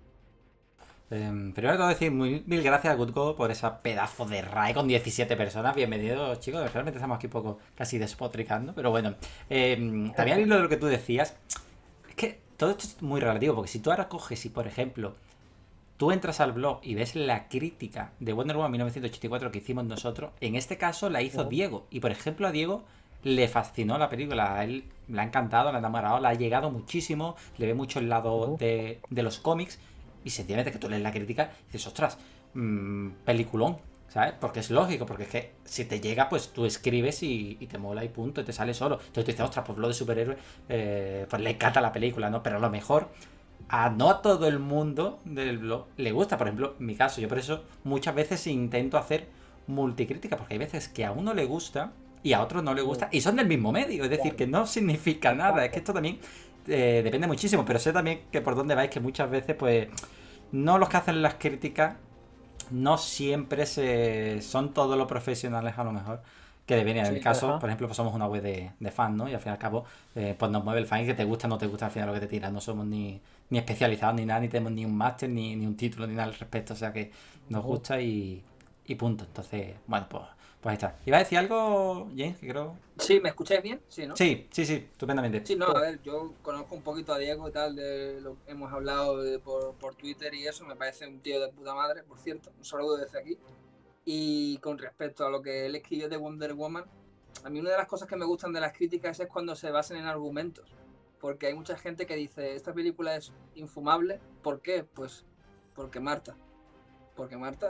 Eh, primero te voy a decir muy, mil gracias a GoodGo por esa pedazo de raid con diecisiete personas. Bienvenidos, chicos. Realmente estamos aquí un poco casi despotricando, pero bueno. Eh, también hilo de lo que tú decías. Es que todo esto es muy relativo, porque si tú ahora coges y, por ejemplo, tú entras al blog y ves la crítica de Wonder Woman mil novecientos ochenta y cuatro que hicimos nosotros, en este caso la hizo Diego. Y, por ejemplo, a Diego le fascinó la película. A él le ha encantado, le ha enamorado, le ha llegado muchísimo, le ve mucho el lado de, de los cómics. Y sencillamente que tú lees la crítica y dices, ostras, mmm, peliculón, ¿sabes? Porque es lógico, porque es que si te llega, pues tú escribes y, y te mola y punto, y te sale solo. Entonces tú dices, ostras, pues lo de superhéroe, eh, pues le encanta la película, ¿no? Pero a lo mejor a no a todo el mundo del blog le gusta. Por ejemplo, en mi caso, yo por eso muchas veces intento hacer multicrítica, porque hay veces que a uno le gusta y a otro no le gusta, y son del mismo medio, es decir, que no significa nada. Es que esto también eh, depende muchísimo, pero sé también que por dónde vais, que muchas veces, pues, no los que hacen las críticas no siempre se son todos los profesionales a lo mejor que deberían. En Sí, el caso, ajá. por ejemplo, pues somos una web de, de fans, ¿no? Y al fin y al cabo, eh, pues nos mueve el fan, y que te gusta o no te gusta al final lo que te tiras. No somos ni, ni especializados ni nada, ni tenemos ni un máster, ni, ni un título, ni nada al respecto. O sea que nos Ujú. gusta y, y punto. Entonces, bueno, pues, pues ahí está. ¿Iba a decir algo, James? Que creo... Sí, ¿me escucháis bien? Sí, ¿no? Sí, sí, sí, estupendamente. Sí, no, a ver, yo conozco un poquito a Diego y tal, de lo que hemos hablado de, por, por Twitter y eso, me parece un tío de puta madre, por cierto, un saludo desde aquí. Y con respecto a lo que él escribió de Wonder Woman, a mí una de las cosas que me gustan de las críticas es cuando se basan en argumentos, porque hay mucha gente que dice, esta película es infumable, ¿por qué? Pues porque Marta, porque Marta,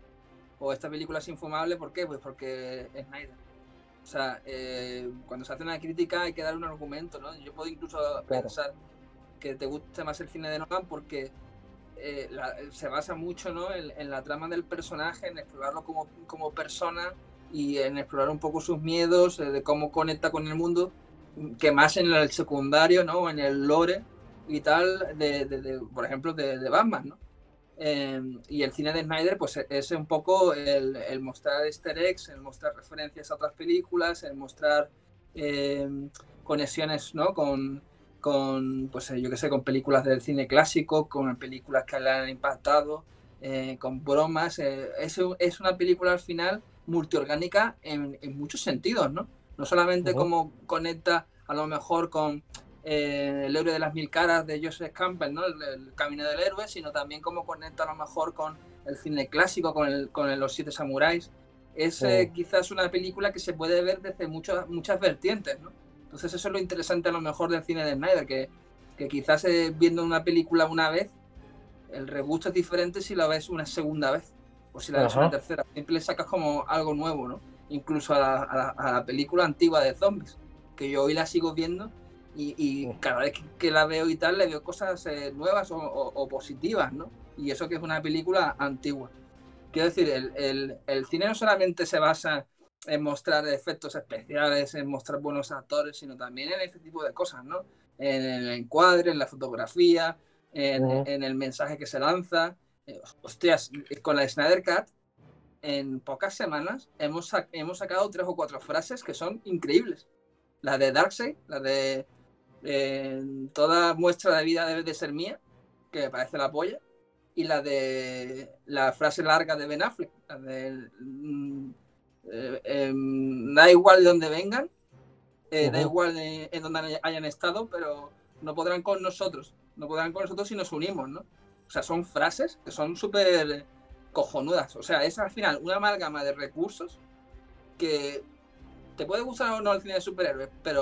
o esta película es infumable, ¿por qué? Pues porque es Snyder. O sea, eh, cuando se hace una crítica hay que dar un argumento, ¿no? Yo puedo incluso Claro. pensar que te guste más el cine de Nolan porque eh, la, se basa mucho, ¿no? en, en la trama del personaje, en explorarlo como, como persona y en explorar un poco sus miedos, eh, de cómo conecta con el mundo, que más en el secundario, ¿no? En el lore y tal, de, de, de por ejemplo, de, de Batman, ¿no? Eh, y el cine de Snyder pues es un poco el, el mostrar easter eggs, el mostrar referencias a otras películas, el mostrar eh, conexiones, ¿no? con, con pues yo que sé, con películas del cine clásico, con películas que le han impactado, eh, con bromas. Eh, es, es una película al final multiorgánica en, en muchos sentidos, ¿no? No solamente Ujú. como conecta a lo mejor con Eh, el héroe de las mil caras de Joseph Campbell, ¿no? El, el camino del héroe, sino también cómo conecta a lo mejor con el cine clásico, con, el, con el, los siete samuráis. Es eh, Sí. quizás una película que se puede ver desde muchas, muchas vertientes, ¿no? Entonces eso es lo interesante a lo mejor del cine de Snyder, que, que quizás eh, viendo una película una vez, el regusto es diferente si la ves una segunda vez o si la ves una Ajá. tercera. Siempre le sacas como algo nuevo, ¿no? Incluso a la, a la, a la película antigua de zombies, que yo hoy la sigo viendo. Y, y cada vez que, que la veo y tal, le veo cosas eh, nuevas o, o, o positivas, ¿no? Y eso que es una película antigua. Quiero decir, el, el, el cine no solamente se basa en mostrar efectos especiales, en mostrar buenos actores, sino también en este tipo de cosas, ¿no? En el encuadre, en la fotografía, en, Ujú. en el mensaje que se lanza. Eh, hostias, con la Snyder Cut, en pocas semanas hemos, sac hemos sacado tres o cuatro frases que son increíbles. La de Darkseid, la de eh, toda muestra de vida debe de ser mía, que me parece la polla, y la de la frase larga de Ben Affleck, la de mm, eh, eh, da igual de dónde vengan, eh, uh-huh. da igual de, en donde hayan estado, pero no podrán con nosotros, no podrán con nosotros si nos unimos, ¿no? O sea, son frases que son súper cojonudas, o sea, es al final una amalgama de recursos que te puede gustar o no el cine de superhéroes, pero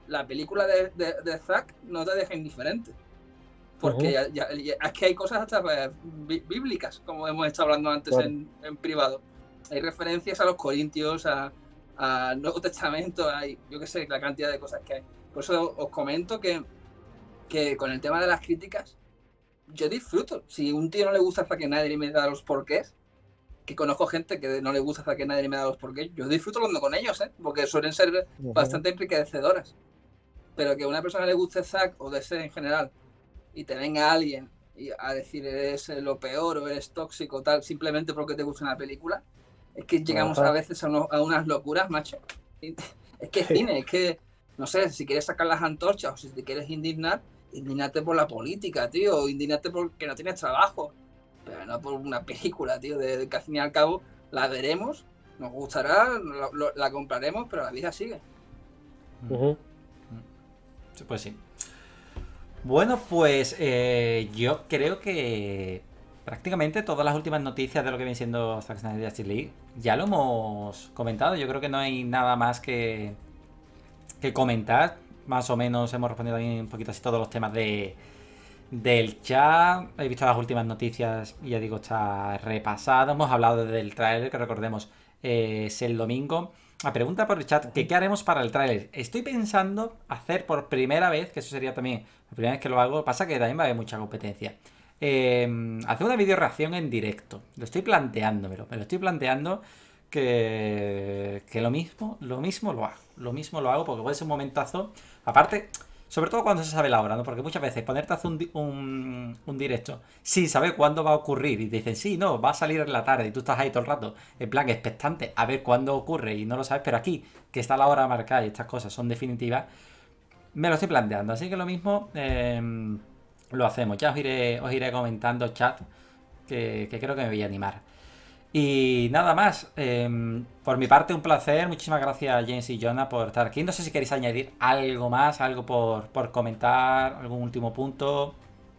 la película de, de, de Zack no te deja indiferente. Porque uh-huh. ya, ya, ya, es que hay cosas hasta pues, bíblicas, como hemos estado hablando antes claro. en, en privado. Hay referencias a los corintios, a, a Nuevo Testamento, hay, yo qué sé, la cantidad de cosas que hay. Por eso os comento que, que con el tema de las críticas, yo disfruto. Si a un tío no le gusta Zack Snyder y me da los porqués, que conozco gente que no le gusta Zack Snyder y me da los porqués, yo disfruto hablando con ellos, ¿eh? Porque suelen ser uh-huh. bastante enriquecedoras. Pero que a una persona le guste Zack o D C en general y te venga alguien y a decir eres lo peor o eres tóxico tal, simplemente porque te gusta una película, es que llegamos uh-huh. a veces a, uno, a unas locuras, macho. Es que es cine, es que, no sé, si quieres sacar las antorchas o si te quieres indignar, indignate por la política, tío, o indignate porque no tienes trabajo, pero no por una película, tío, de, de que al fin y al cabo la veremos, nos gustará, lo, lo, la compraremos, pero la vida sigue. Uh-huh. Pues sí. Bueno, pues eh, yo creo que prácticamente todas las últimas noticias de lo que viene siendo Zack Snyder Justice League ya lo hemos comentado. Yo creo que no hay nada más que, que comentar. Más o menos hemos respondido también un poquito así todos los temas de del chat. He visto las últimas noticias y ya digo, está repasado. Hemos hablado del tráiler, que recordemos eh, es el domingo. La pregunta por el chat, que ¿qué haremos para el tráiler? Estoy pensando hacer por primera vez, que eso sería también la primera vez que lo hago, pasa que también va a haber mucha competencia, eh, hacer una video reacción en directo. Lo estoy planteándomelo, me lo estoy planteando que, que lo mismo, lo mismo lo hago, lo mismo lo hago porque puede ser un momentazo, aparte, sobre todo cuando se sabe la hora, ¿no? Porque muchas veces ponerte a hacer un, un, un directo sin saber cuándo va a ocurrir y te dicen, sí, no, va a salir en la tarde y tú estás ahí todo el rato, en plan expectante, a ver cuándo ocurre y no lo sabes, pero aquí, que está la hora marcada y estas cosas son definitivas, me lo estoy planteando, así que lo mismo eh, lo hacemos. Ya os iré, os iré comentando, chat, que, que creo que me voy a animar. Y nada más, eh, por mi parte un placer, muchísimas gracias James y Jonah por estar aquí. No sé si queréis añadir algo más, algo por, por comentar, algún último punto.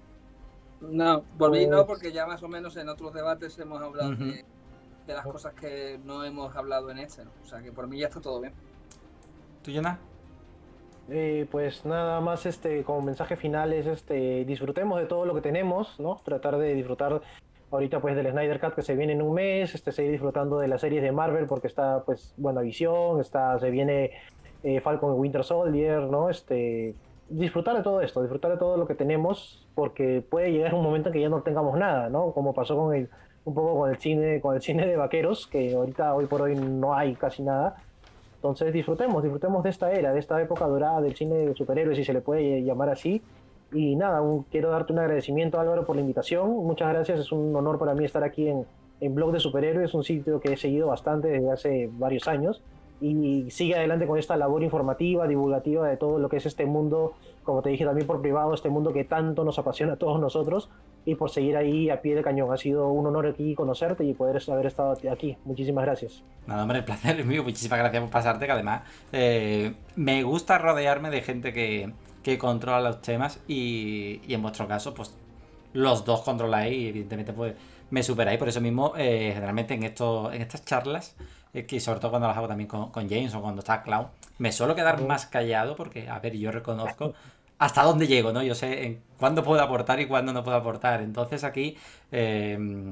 No, por mí no, porque ya más o menos en otros debates hemos hablado uh-huh. de, de las cosas que no hemos hablado en este, ¿no? O sea que por mí ya está todo bien. ¿Tú, Jonah? Eh, pues nada más, este, como mensaje final es este, disfrutemos de todo lo que tenemos, ¿no? Tratar de disfrutar ahorita pues del Snyder Cut que se viene en un mes, este, seguir disfrutando de las series de Marvel porque está pues WandaVision, está, se viene eh, Falcon y Winter Soldier, ¿no? Este, disfrutar de todo esto, disfrutar de todo lo que tenemos porque puede llegar un momento en que ya no tengamos nada, ¿no? Como pasó con el, un poco con el cine, con el cine de vaqueros, que ahorita hoy por hoy no hay casi nada. Entonces disfrutemos, disfrutemos de esta era, de esta época dorada del cine de superhéroes, si se le puede llamar así. Y nada, un, quiero darte un agradecimiento, Álvaro, por la invitación. Muchas gracias, es un honor para mí estar aquí en, en Blog de Superhéroes, un sitio que he seguido bastante desde hace varios años. Y sigue adelante con esta labor informativa, divulgativa de todo lo que es este mundo, como te dije también por privado, este mundo que tanto nos apasiona a todos nosotros, y por seguir ahí a pie de cañón. Ha sido un honor aquí conocerte y poder haber estado aquí. Muchísimas gracias. Nada, hombre, el placer es mío. Muchísimas gracias por pasarte, que además eh, me gusta rodearme de gente que, que controla los temas y, y en vuestro caso, pues los dos controláis y evidentemente pues me superáis. Por eso mismo, eh, generalmente en, esto, en estas charlas, eh, que sobre todo cuando las hago también con, con James o cuando está Cloud, me suelo quedar más callado porque, a ver, yo reconozco hasta dónde llego, ¿no? Yo sé en cuándo puedo aportar y cuándo no puedo aportar. Entonces aquí eh,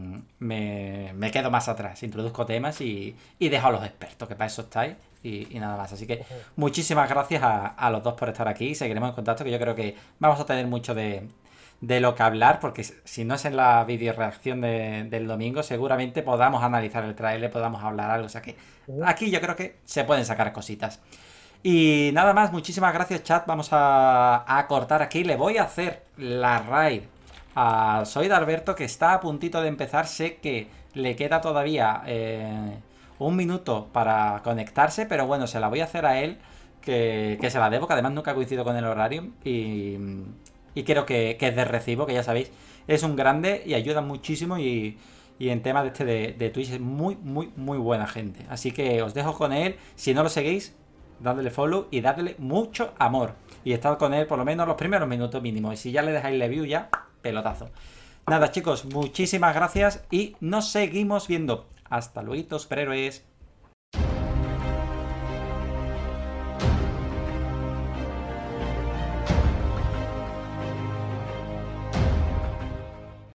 me, me quedo más atrás, introduzco temas y, y dejo a los expertos, que para eso estáis y, y nada más. Así que muchísimas gracias a, a los dos por estar aquí. Seguiremos en contacto, que yo creo que vamos a tener mucho de, de lo que hablar, porque si no es en la videoreacción de, del domingo, seguramente podamos analizar el tráiler, podamos hablar algo. O sea que aquí yo creo que se pueden sacar cositas. Y nada más, muchísimas gracias, chat. Vamos a, a cortar aquí. Le voy a hacer la raid a Soy Alberto, que está a puntito de empezar. Sé que le queda todavía eh, un minuto para conectarse, pero bueno, se la voy a hacer a él, que, que se la debo, que además nunca coincido con el horario. Y, y creo que, que es de recibo, que ya sabéis, es un grande y ayuda muchísimo. Y, y en tema de este de, de Twitch es muy, muy, muy buena gente. Así que os dejo con él. Si no lo seguís, dadle follow y dadle mucho amor. Y estad con él por lo menos los primeros minutos mínimos. Y si ya le dejáis review, ya, pelotazo. Nada, chicos, muchísimas gracias y nos seguimos viendo. Hasta luego, superhéroes.